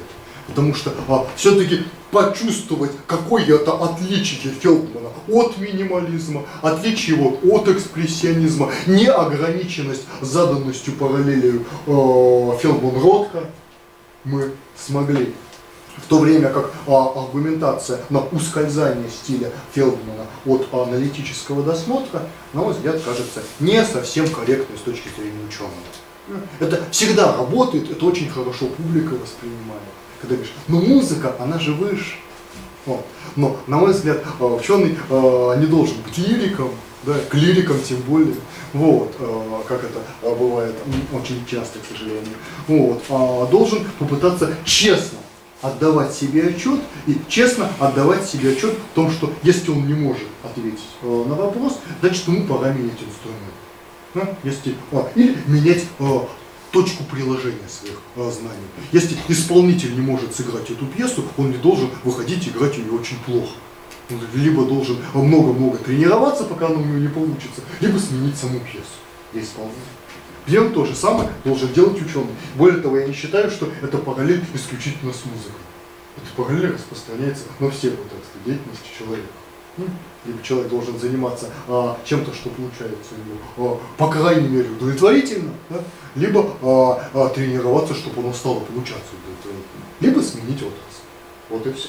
Потому что а, все-таки почувствовать какое-то отличие Фелдмана от минимализма, отличие вот от экспрессионизма, неограниченность заданностью параллелью э, Фелдман-Ротко мы смогли. В то время как а, аргументация на ускользание стиля Фелдмана от аналитического досмотра, на мой взгляд, кажется не совсем корректной с точки зрения ученого. Это всегда работает, это очень хорошо публика воспринимает. Когда говоришь, ну музыка, она же выше. Вот. Но, на мой взгляд, ученый а, не должен быть лириком, да, клириком тем более, вот, а, как это а, бывает очень часто, к сожалению, вот, а, должен попытаться честно отдавать себе отчет и честно отдавать себе отчет в том, что если он не может ответить э, на вопрос, значит ему пора менять инструмент. Да? Если, а, или менять э, точку приложения своих э, знаний. Если исполнитель не может сыграть эту пьесу, он не должен выходить и играть ее очень плохо. Он либо должен много-много тренироваться, пока она у него не получится, либо сменить саму пьесу для исполнения. Примерно то же самое должен делать ученый. Более того, я не считаю, что это параллель исключительно с музыкой. Эта параллель распространяется на все отрасли деятельности человека. Либо человек должен заниматься а, чем-то, что получается у него, а, по крайней мере, удовлетворительно, да? Либо а, а, тренироваться, чтобы оно стало получаться удовлетворительно, либо сменить отрасль. Вот и все.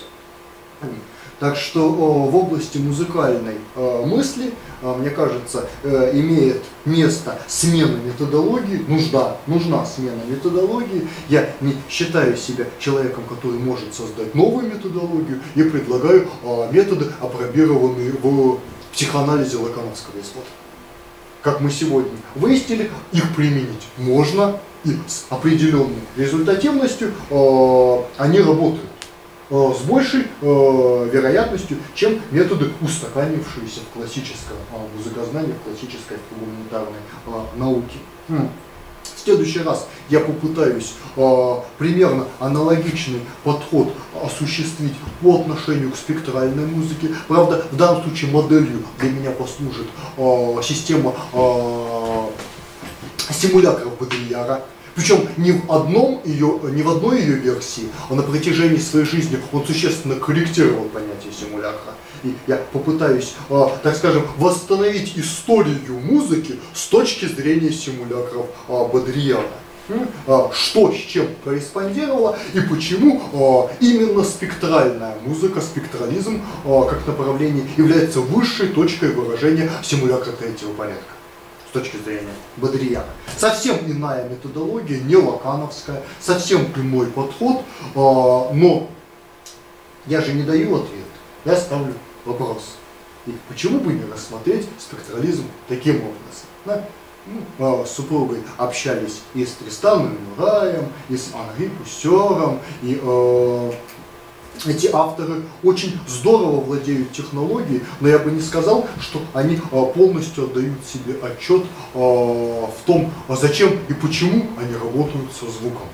Так что о, в области музыкальной э, мысли, э, мне кажется, э, имеет место смена методологии, нужда, нужна смена методологии. Я не считаю себя человеком, который может создать новую методологию, и предлагаю э, методы, апробированные в психоанализе лакановского исхода. Как мы сегодня выяснили, их применить можно, и с определенной результативностью э, они работают с большей э, вероятностью, чем методы, устаканившиеся в классическом э, музыкознании, в классической гуманитарной э, науке. Mm. В следующий раз я попытаюсь э, примерно аналогичный подход осуществить по отношению к спектральной музыке. Правда, в данном случае моделью для меня послужит э, система э, симулякров Бодрияра. Причем не в, одном ее, не в одной ее версии, а на протяжении своей жизни он существенно корректировал понятие симулякра. И я попытаюсь, э, так скажем, восстановить историю музыки с точки зрения симулякров э, Бодрияра. Э, что с чем корреспондировало и почему э, именно спектральная музыка, спектрализм э, как направление является высшей точкой выражения симулякра третьего порядка. С точки зрения Бодрияра. Совсем иная методология, не лакановская, совсем прямой подход, э, но я же не даю ответ, я ставлю вопрос. И почему бы не рассмотреть спектрализм таким образом? Да? Ну, э, с супругой общались и с Тристаном Мюрраем, и с Анри Пуссером, и э, эти авторы очень здорово владеют технологией, но я бы не сказал, что они полностью отдают себе отчет в том, зачем и почему они работают со звуком.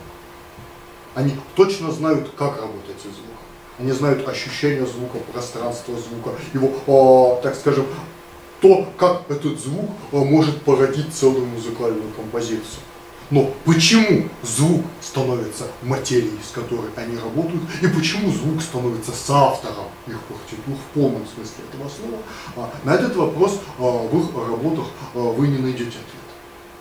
Они точно знают, как работать со звуком. Они знают ощущение звука, пространство звука, его, так скажем, то, как этот звук может породить целую музыкальную композицию. Но почему звук становится материей, с которой они работают, и почему звук становится соавтором их партитур в полном смысле этого слова, на этот вопрос в их работах вы не найдете ответа.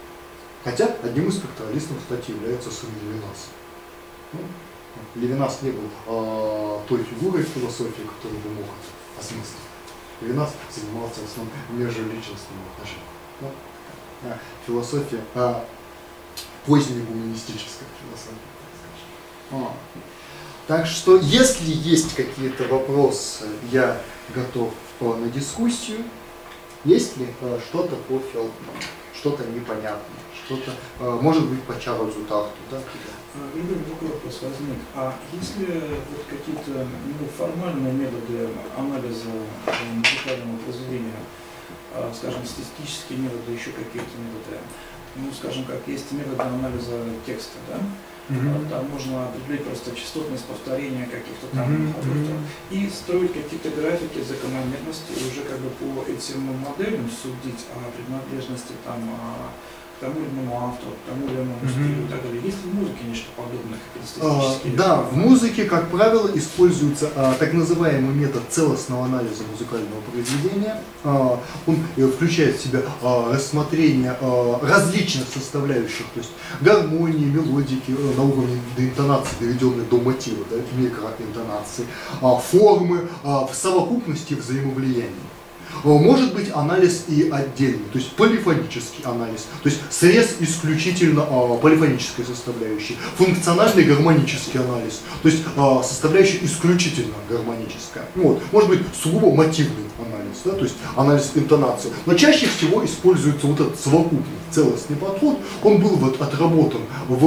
Хотя одним из спектралистов, кстати, является сын Левинаса. Ну, Левинас не был а, той фигурой в философии, которую бы мог осмыслить. Левинас занимался в основном межличностными отношениями. Ну, философия а, поздняя гуманистическая философия, так скажем. А. Так что, если есть какие-то вопросы, я готов а, на дискуссию. Есть ли а, что-то по Фелдману, что-то непонятное, что-то, а, может быть, по Чарльзу Тарту, да? Игорь, такой вопрос возник. А есть ли вот какие-то ну, формальные методы анализа музыкального произведения, скажем, статистические методы, еще какие-то методы? Ну, скажем, как есть методы анализа текста, да? Mm-hmm. Там можно определить просто частотность повторения каких-то там mm-hmm. объектов и строить какие-то графики закономерности, и уже как бы по этим моделям судить о принадлежности там к тому или иному автору, к тому или иному стилю и так далее. Есть ли в музыке нечто подобное, как статистические? А, да, в музыке, как правило, используется а, так называемый метод целостного анализа музыкального произведения. А, он включает в себя а, рассмотрение а, различных составляющих, то есть гармонии, мелодики а, на уровне до интонации, доведенной до мотива, да, микроинтонации, а, формы а, в совокупности взаимовлияния. Может быть анализ и отдельный, то есть полифонический анализ, то есть срез исключительно а, полифонической составляющей, функциональный гармонический анализ, то есть а, составляющая исключительно гармоническая. Вот. Может быть сугубо мотивный анализ, да, то есть анализ интонации. Но чаще всего используется вот этот совокупный, целостный подход, он был вот отработан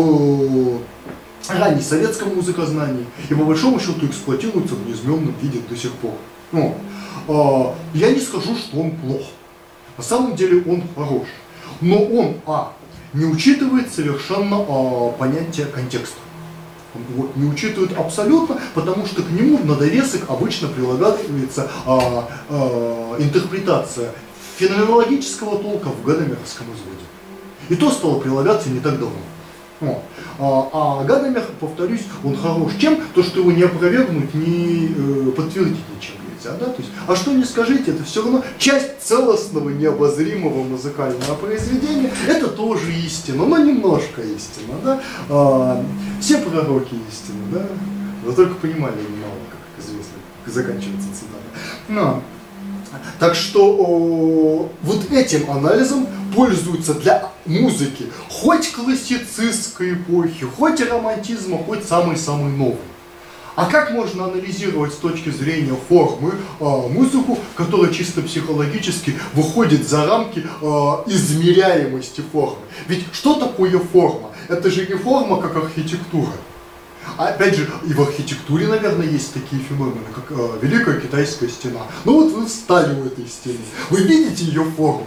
в раннем советском музыкознании и по большому счету эксплуатируется в неизменном виде до сих пор. Вот. Я не скажу, что он плох. На самом деле он хорош. Но он, а, не учитывает совершенно а, понятие контекста. Он его не учитывает абсолютно, потому что к нему на довесок обычно прилагается а, а, интерпретация феноменологического толка в Гадамеровском изводе. И то стало прилагаться не так давно. О. А, а Гадамер, повторюсь, он хорош чем? То, что его не опровергнуть, не э, подтвердить ничем нельзя. Да? То есть, а что не скажите, это все равно часть целостного, необозримого музыкального произведения. Это тоже истина, но немножко истина. Да? А, все пророки истины, да? Вы только понимали немало, как известно, как заканчивается цитата. Но. Так что о, вот этим анализом пользуются для музыки хоть классицистской эпохи, хоть романтизма, хоть самый-самый новый. А как можно анализировать с точки зрения формы э, музыку, которая чисто психологически выходит за рамки э, измеряемости формы? Ведь что такое форма? Это же не форма, как архитектура. Опять же, и в архитектуре, наверное, есть такие феномены, как э, Великая Китайская стена. Ну вот вы встали в этой стене, вы видите ее форму.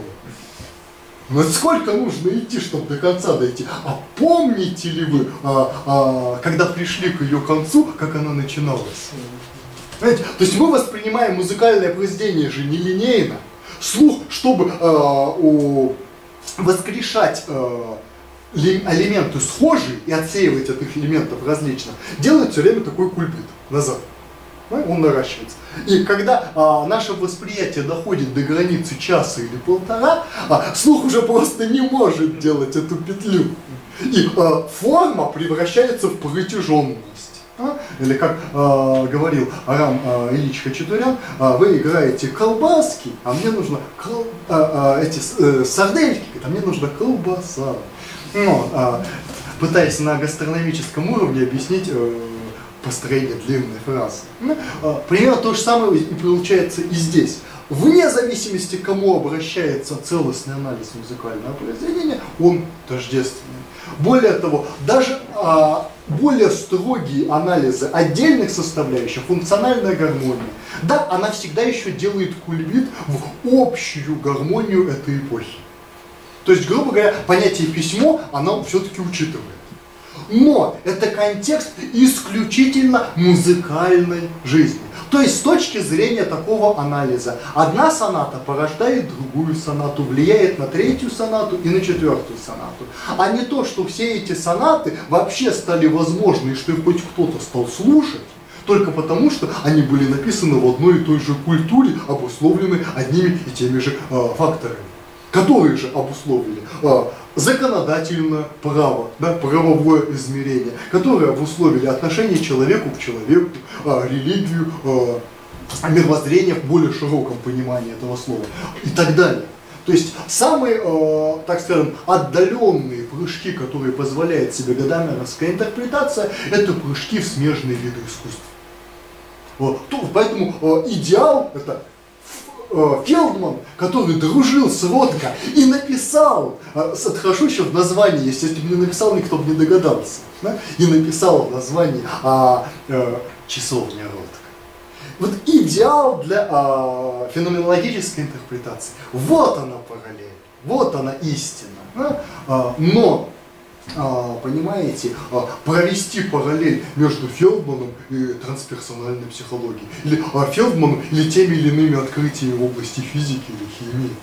Но сколько нужно идти, чтобы до конца дойти? А помните ли вы, а, а, когда пришли к ее концу, как она начиналась? Знаете, то есть мы воспринимаем музыкальное произведение же нелинейно. Слух, чтобы а, у, воскрешать а, элементы схожие и отсеивать от их элементов различных, делает все время такой кульбит назад. Он наращивается. И когда а, наше восприятие доходит до границы часа или полтора, а, слух уже просто не может делать эту петлю. И а, форма превращается в протяженность. А? Или как а, говорил Арам а, Ильич Хачатурян, а, вы играете колбаски, а мне нужно кол... а, а, эти э, сардельки, а мне нужна колбаса. Ну, а, пытаясь на гастрономическом уровне объяснить э, построение длинной фразы. Ну, а, примерно то же самое и получается и здесь. Вне зависимости, к кому обращается целостный анализ музыкального произведения, он тождественный. Более того, даже а, более строгие анализы отдельных составляющих, функциональная гармония, да, она всегда еще делает кульбит в общую гармонию этой эпохи. То есть, грубо говоря, понятие письмо она все-таки учитывает. Но это контекст исключительно музыкальной жизни. То есть с точки зрения такого анализа одна соната порождает другую сонату, влияет на третью сонату и на четвертую сонату. А не то, что все эти сонаты вообще стали возможны, и что их хоть кто-то стал слушать, только потому, что они были написаны в одной и той же культуре, обусловлены одними и теми же э, факторами, которые же обусловили э, законодательное право, да, правовое измерение, которые обусловили отношение человеку к человеку, э, религию, э, мировоззрение в более широком понимании этого слова и так далее. То есть самые, э, так скажем, отдаленные прыжки, которые позволяет себе гадамеровская интерпретация, это прыжки в смежные виды искусства. Вот. Поэтому э, идеал это э, Фелдман, который дружил с Ротко и написал, э, отхожу еще в названии, если бы не написал, никто бы не догадался, да? И написал в названии а, э, «Часовня Ротко». Вот идеал для а, феноменологической интерпретации. Вот она параллель, вот она истина. Да? А, но, а, понимаете, а, провести параллель между Фелдманом и трансперсональной психологией, или а, Фелдманом или теми или иными открытиями в области физики или химии,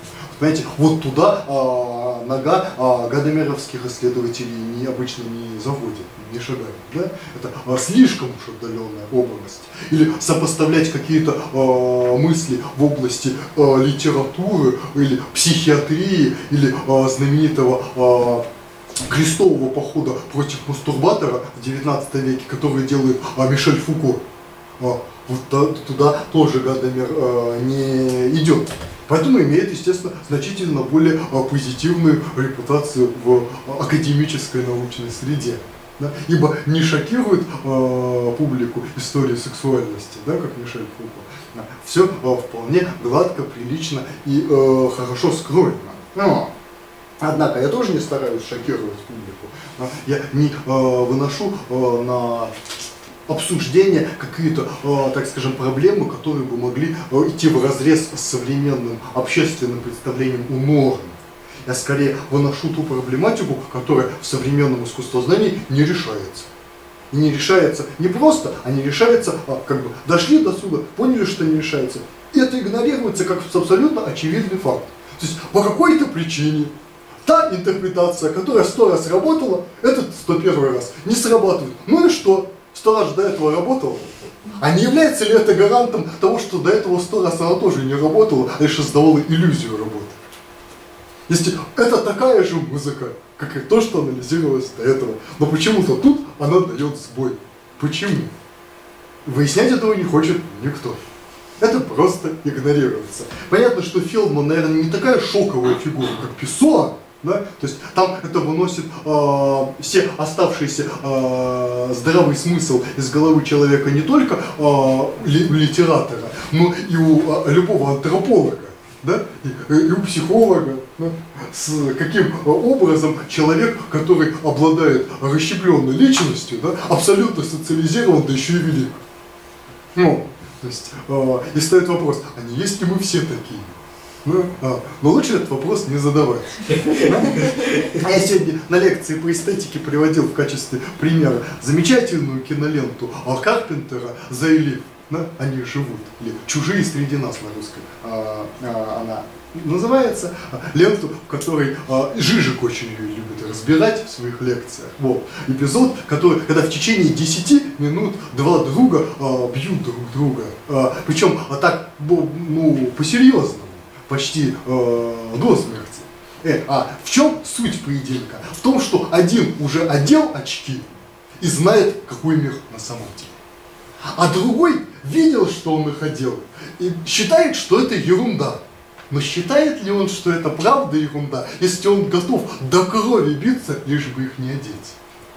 Понимаете, вот туда а, нога а, гадомеровских исследователей не, обычно не заводит, не шагает. Да? Это а, слишком уж отдаленная область. Или сопоставлять какие-то а, мысли в области а, литературы, или психиатрии, или а, знаменитого а, крестового похода против мастурбатора в девятнадцатом веке, который делает а, Мишель Фуко. А, вот туда тоже Гадомер а, не идет. Поэтому имеет, естественно, значительно более а, позитивную репутацию в а, академической научной среде. Да? Ибо не шокирует а, публику история сексуальности, да, как Мишель Фуко. Да. Все а, вполне гладко, прилично и а, хорошо скроено. Но, однако я тоже не стараюсь шокировать публику. Да? Я не а, выношу а, на обсуждение какие-то, э, так скажем, проблемы, которые бы могли э, идти вразрез с современным общественным представлением о норме. Я скорее выношу ту проблематику, которая в современном искусствознании не решается. И не решается не просто, а не решается, а, как бы дошли до суда, поняли, что не решается. И это игнорируется как абсолютно очевидный факт. То есть по какой-то причине та интерпретация, которая сто раз работала, этот сто первый раз не срабатывает. Ну и что? Сто раз до этого работала. А не является ли это гарантом того, что до этого сто раз она тоже не работала, а лишь создавала иллюзию работы? Если это такая же музыка, как и то, что анализировалось до этого, но почему-то тут она дает сбой. Почему? Выяснять этого не хочет никто. Это просто игнорируется. Понятно, что Фелдман, наверное, не такая шоковая фигура, как Песоа. Да? То есть там это выносит э, все оставшиеся э, здравый смысл из головы человека не только э, ли, у литератора, но и у э, любого антрополога, да? и, и у психолога. Да? С каким образом человек, который обладает расщепленной личностью, да, абсолютно социализирован, да еще и велик. Ну, то есть, э, и стоит вопрос, а не есть ли мы все такие? Ну, а, но лучше этот вопрос не задавать. А я сегодня на лекции по эстетике приводил в качестве примера замечательную киноленту Карпентера «Заэлив». Да? Они живут. Или «Чужие среди нас» на русском. А, а, она называется. Ленту, в которой а, Жижик очень ее любит разбирать в своих лекциях. Вот. Эпизод, который, когда в течение десяти минут два друга а, бьют друг друга. А, причем а так, ну, по-серьезному. Почти э, до смерти. Э, а в чем суть поединка? В том, что один уже одел очки и знает, какой мир на самом деле. А другой видел, что он их одел, и считает, что это ерунда. Но считает ли он, что это правда ерунда, если он готов до крови биться, лишь бы их не одеть?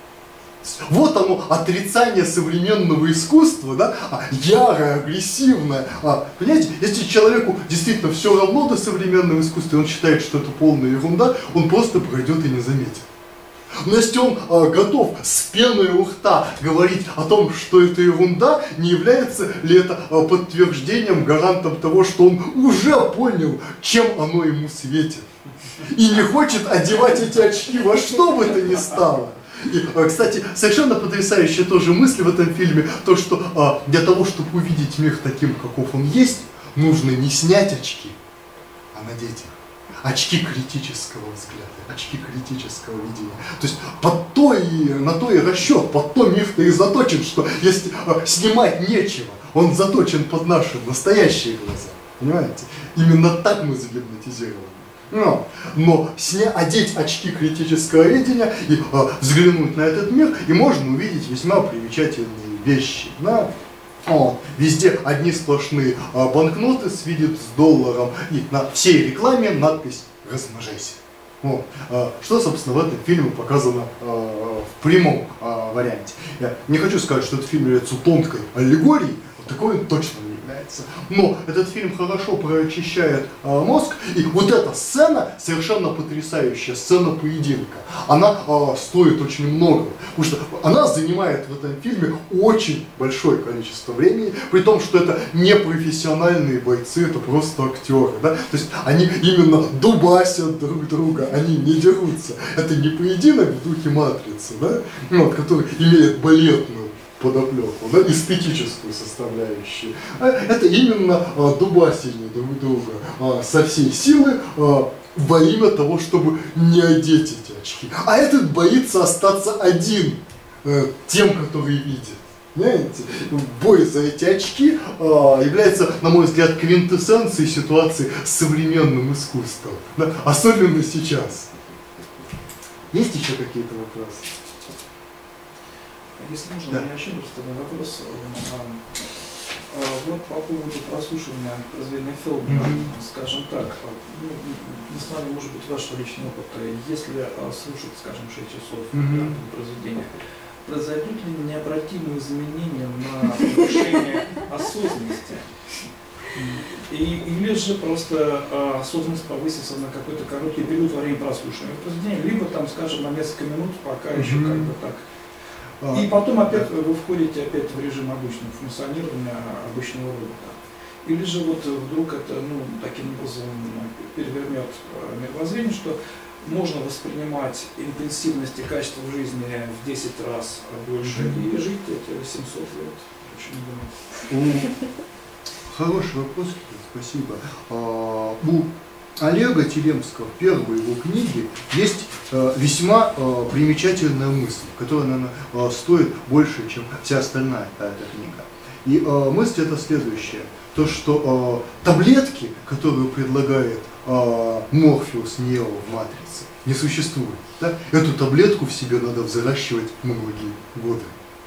Вот оно, отрицание современного искусства, да, ярое, агрессивное. А, понимаете, если человеку действительно все равно до современного искусства, и он считает, что это полная ерунда, он просто пройдет и не заметит. Но если он а, готов с пеной у рта говорить о том, что это ерунда, не является ли это а, подтверждением, гарантом того, что он уже понял, чем оно ему светит. И не хочет одевать эти очки во что бы то ни стало. И, кстати, совершенно потрясающая тоже мысль в этом фильме, то, что а, для того, чтобы увидеть мир таким, каков он есть, нужно не снять очки, а надеть их. Очки критического взгляда, очки критического видения. То есть под то и, на то и расчет, под то мир-то и заточен, что если а, снимать нечего, он заточен под наши настоящие глаза. Понимаете? Именно так мы загипнотизированы. Но, но сня, одеть очки критического видения и а, взглянуть на этот мир, и можно увидеть весьма примечательные вещи. Да? О, везде одни сплошные а, банкноты с видит с долларом, и на всей рекламе надпись «Размножайся». О, а, что, собственно, в этом фильме показано а, в прямом а, варианте. Я не хочу сказать, что этот фильм является тонкой аллегорией, вот такой он точно не является. Но этот фильм хорошо прочищает а, мозг, и вот эта сцена, совершенно потрясающая, сцена поединка, она а, стоит очень много, потому что она занимает в этом фильме очень большое количество времени, при том, что это не профессиональные бойцы, это просто актеры, да? То есть они именно дубасят друг друга, они не дерутся. Это не поединок в духе «Матрицы», да? Вот, который имеет балетную подоплеку, да, эстетическую составляющую. Это именно дубасение друг друга со всей силы во имя того, чтобы не одеть эти очки. А этот боится остаться один тем, который видит. Понимаете? Бой за эти очки является, на мой взгляд, квинтэссенцией ситуации с современным искусством. Да? Особенно сейчас. Есть еще какие-то вопросы? Если можно, да. у меня еще просто один вопрос. Вот по поводу прослушивания произведения Фелдмана, mm-hmm. скажем так, ну, несмотря, может быть, вашего личного опыта, если слушать, скажем, шесть часов mm-hmm. произведения, произойдут ли необратимые изменения на повышение осознанности? И, или же просто а, осознанность повысится на какой-то короткий период во время прослушивания произведения, либо там, скажем, на несколько минут, пока mm-hmm. еще как бы так. А, и потом опять да. вы входите опять в режим обычного функционирования обычного робота. Или же вот вдруг это ну, таким образом перевернет мировоззрение, что можно воспринимать интенсивность и качество жизни в десять раз больше mm-hmm. и жить эти семьсот лет. Очень думаю. Хороший вопрос, спасибо. А, у Олега Телемского в первой его книге есть а, весьма а, примечательная мысль, которая, наверное, а, стоит больше, чем вся остальная эта книга. И а, мысль это следующая. То, что а, таблетки, которые предлагает а, Морфеус Нео в «Матрице», не существует. Да? Эту таблетку в себе надо взращивать многие годы.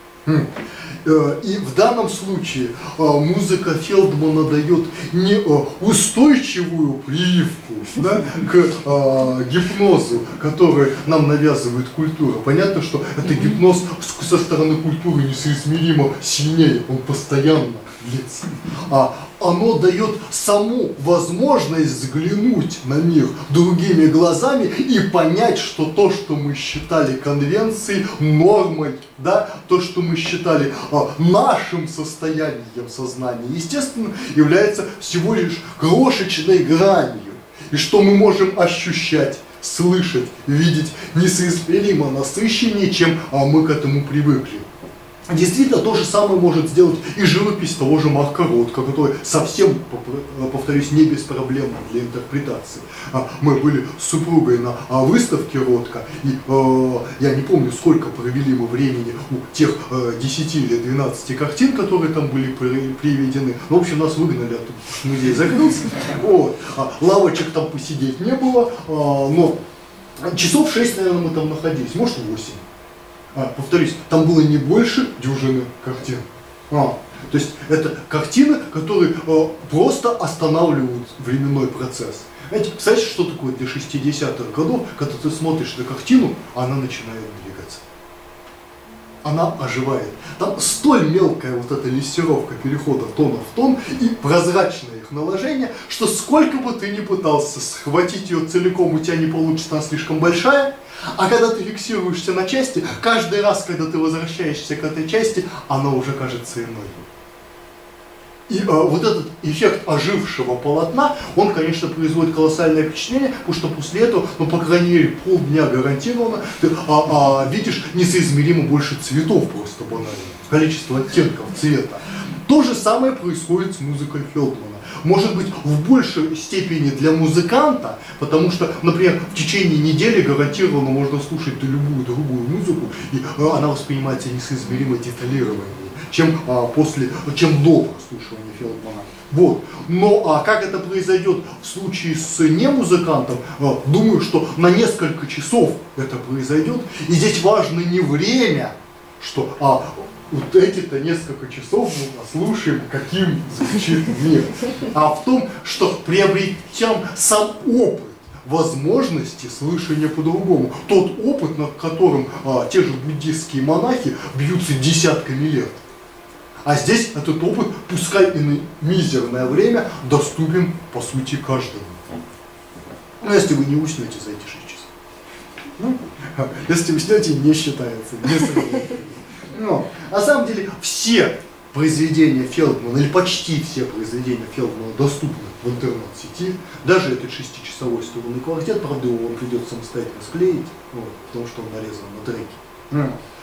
И в данном случае музыка Фелдмана дает не устойчивую прививку, да, к гипнозу, который нам навязывает культура. Понятно, что это гипноз со стороны культуры несоизмеримо сильнее, он постоянно длится. А оно дает саму возможность взглянуть на мир другими глазами и понять, что то, что мы считали конвенцией, нормой, да, то, что мы считали а, нашим состоянием сознания, естественно, является всего лишь крошечной гранью. И что мы можем ощущать, слышать, видеть несоизмеримо насыщеннее, чем а, мы к этому привыкли. Действительно, то же самое может сделать и живопись того же Марка Ротко, который совсем, повторюсь, не беспроблемна для интерпретации. Мы были с супругой на выставке Ротко, и э, я не помню, сколько провели мы времени у тех э, десяти или двенадцати картин, которые там были приведены. Ну, в общем, нас выгнали оттуда, музей закрылся. Вот. Лавочек там посидеть не было, э, но часов шесть, наверное, мы там находились, может, восемь. А, повторюсь, там было не больше дюжины картин. А, то есть это картины, которые а, просто останавливают временной процесс. Знаете, представляете, что такое для шестидесятых годов, когда ты смотришь на картину, она начинает двигаться. Она оживает. Там столь мелкая вот эта лессировка перехода тона в тон и прозрачное их наложение, что сколько бы ты ни пытался схватить ее целиком, у тебя не получится, она слишком большая. А когда ты фиксируешься на части, каждый раз, когда ты возвращаешься к этой части, она уже кажется иной. И а, вот этот эффект ожившего полотна, он, конечно, производит колоссальное впечатление, потому что после этого, ну, по крайней мере, полдня гарантированно, ты а, а, видишь несоизмеримо больше цветов просто банально, количество оттенков цвета. То же самое происходит с музыкой Фелдмана. Может быть, в большей степени для музыканта, потому что, например, в течение недели гарантированно можно слушать любую другую музыку, и она воспринимается несоизмеримо деталированнее, чем, а, после, чем до прослушивания Фелдмана. Вот. Но а как это произойдет в случае с немузыкантом, а, думаю, что на несколько часов это произойдет. И здесь важно не время, что а, вот эти-то несколько часов мы послушаем, каким звучит мир, а в том, что приобретем сам опыт возможности слышания по-другому. Тот опыт, над которым а, те же буддистские монахи бьются десятками лет. А здесь этот опыт, пускай и на мизерное время, доступен, по сути, каждому. Ну, если вы не уснете за эти шесть часов. Ну, если уснете, не считается. Не Но, на самом деле, все произведения Фелдмана, или почти все произведения Фелдмана доступны в интернет-сети. Даже этот шестичасовой струнный квартет, правда, его вам придется самостоятельно склеить, вот, потому что он нарезан на треки.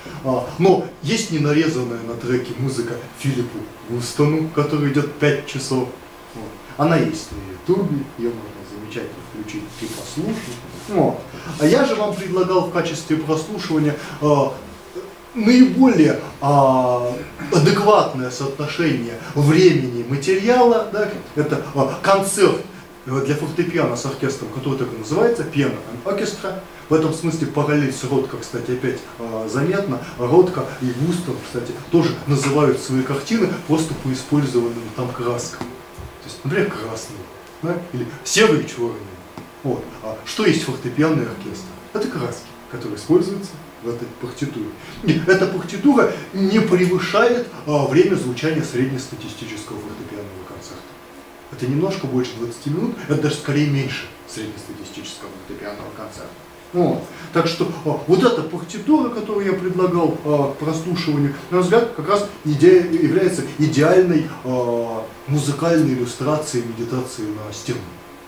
А, но есть не нарезанная на треке музыка Филиппу Густону, которая идет пять часов. Вот. Она есть на ютубе, ее можно замечательно включить и послушать. Вот. А я же вам предлагал в качестве прослушивания а, наиболее а, адекватное соотношение времени и материала. Да, это а, концерт для фортепиано с оркестром, который так и называется, Piano and Orchestra. В этом смысле параллель с Ротко, кстати, опять э, заметно. Ротко и Густав, кстати, тоже называют свои картины просто по использованным там краскам. То есть, например, красный, да? Или серый и черный. Вот. А что есть фортепианный оркестр? Это краски, которые используются в этой партитуре. И эта партитура не превышает а, время звучания среднестатистического фортепианного концерта. Это немножко больше двадцати минут, это даже скорее меньше среднестатистического фортепианного концерта. Вот. Так что а, вот эта партитура, которую я предлагал а, к прослушиванию, на мой взгляд, как раз идея, является идеальной а, музыкальной иллюстрацией медитации на стену.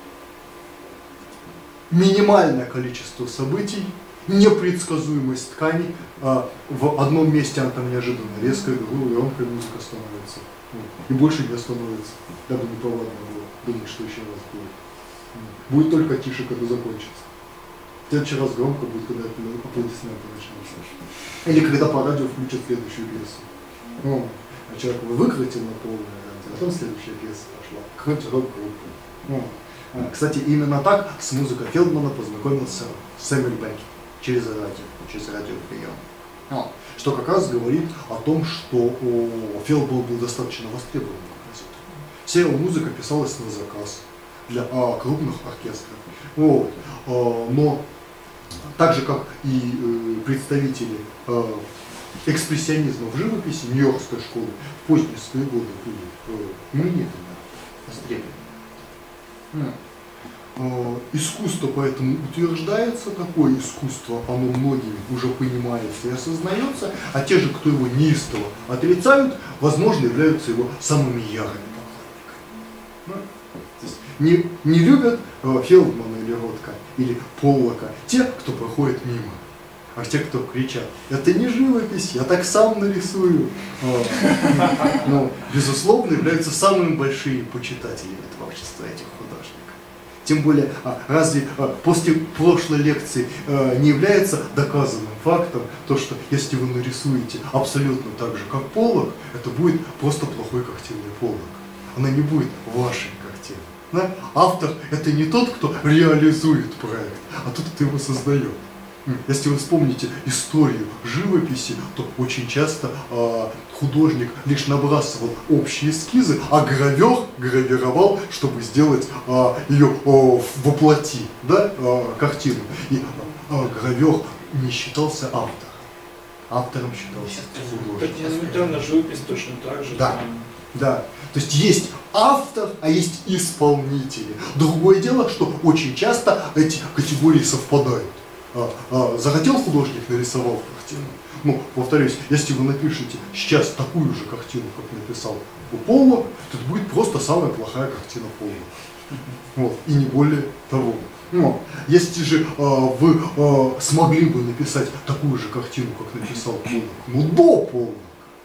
Минимальное количество событий, непредсказуемость ткани, а, в одном месте она там неожиданно резкая, громкая музыка становится. Вот. И больше не остановится, дабы не повадно было думать, что еще раз будет. Будет только тише, когда закончится. В следующий раз громко будет, когда аплодисменты начнутся. Или когда по радио включат следующую пьесу. Ну, а человек выкрутил на полное радио, а потом следующая пьеса пошла. Какой-нибудь рок-группы. Ну, а, кстати, именно так с музыкой Фелдмана познакомился Сэмюэль Беккет через радио, через радиоприем. А, что как раз говорит о том, что о, Фелдман был достаточно востребованным композитором. Вся его музыка писалась на заказ для а, крупных оркестров. Вот. А, но так же, как и э, представители э, экспрессионизма в живописи Нью-Йоркской школы в поздние свои годы были э, именитыми востребованными. Э, искусство поэтому утверждается, такое искусство, оно многими уже понимается и осознается, а те же, кто его неистово отрицают, возможно, являются его самыми ярыми поклонниками. Не, не любят э, Фелдмана или Ротко, или Поллока те, кто проходит мимо, а те, кто кричат: это не живопись, я так сам нарисую. Но, безусловно, являются самыми большими почитателями творчества этих художников. Тем более, разве после прошлой лекции не является доказанным фактом то, что если вы нарисуете абсолютно так же, как Поллок, это будет просто плохой картинный Поллок. Она не будет вашей картиной. Да? Автор – это не тот, кто реализует проект, а тот, кто его создает. Если вы вспомните историю живописи, то очень часто э, художник лишь набрасывал общие эскизы, а гравер гравировал, чтобы сделать э, ее э, воплоти, да, э, картину. И э, гравер не считался автором. Автором считался художник. Элементарно живопись точно так же. Да, да. То есть есть автор, а есть исполнители. Другое дело, что очень часто эти категории совпадают. А, а, захотел художник, нарисовал картину. Ну, повторюсь, если вы напишете сейчас такую же картину, как написал Поллок, то это будет просто самая плохая картина Поллока. Вот, и не более того. Но если же а, вы а, смогли бы написать такую же картину, как написал Поллок, ну до Поллока,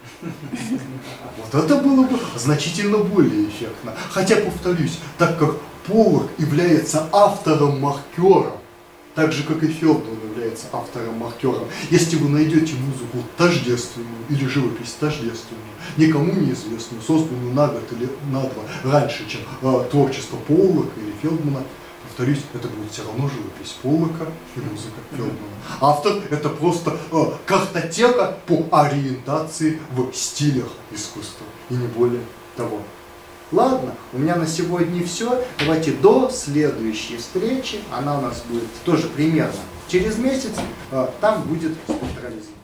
вот это было бы значительно более эффектно. Хотя, повторюсь, так как Поллок является автором-маркером, так же, как и Фелдман является автором-маркером, если вы найдете музыку тождественную или живопись тождественную, никому неизвестную, созданную на год или на два раньше, чем э, творчество Поллока или Фелдмана, повторюсь, это будет все равно живопись Поллока и музыка Фелдмана. Автор – это просто э, картотека по ориентации в стилях искусства, и не более того. Ладно, у меня на сегодня все. Давайте до следующей встречи. Она у нас будет тоже примерно через месяц. Там будет спектрализм.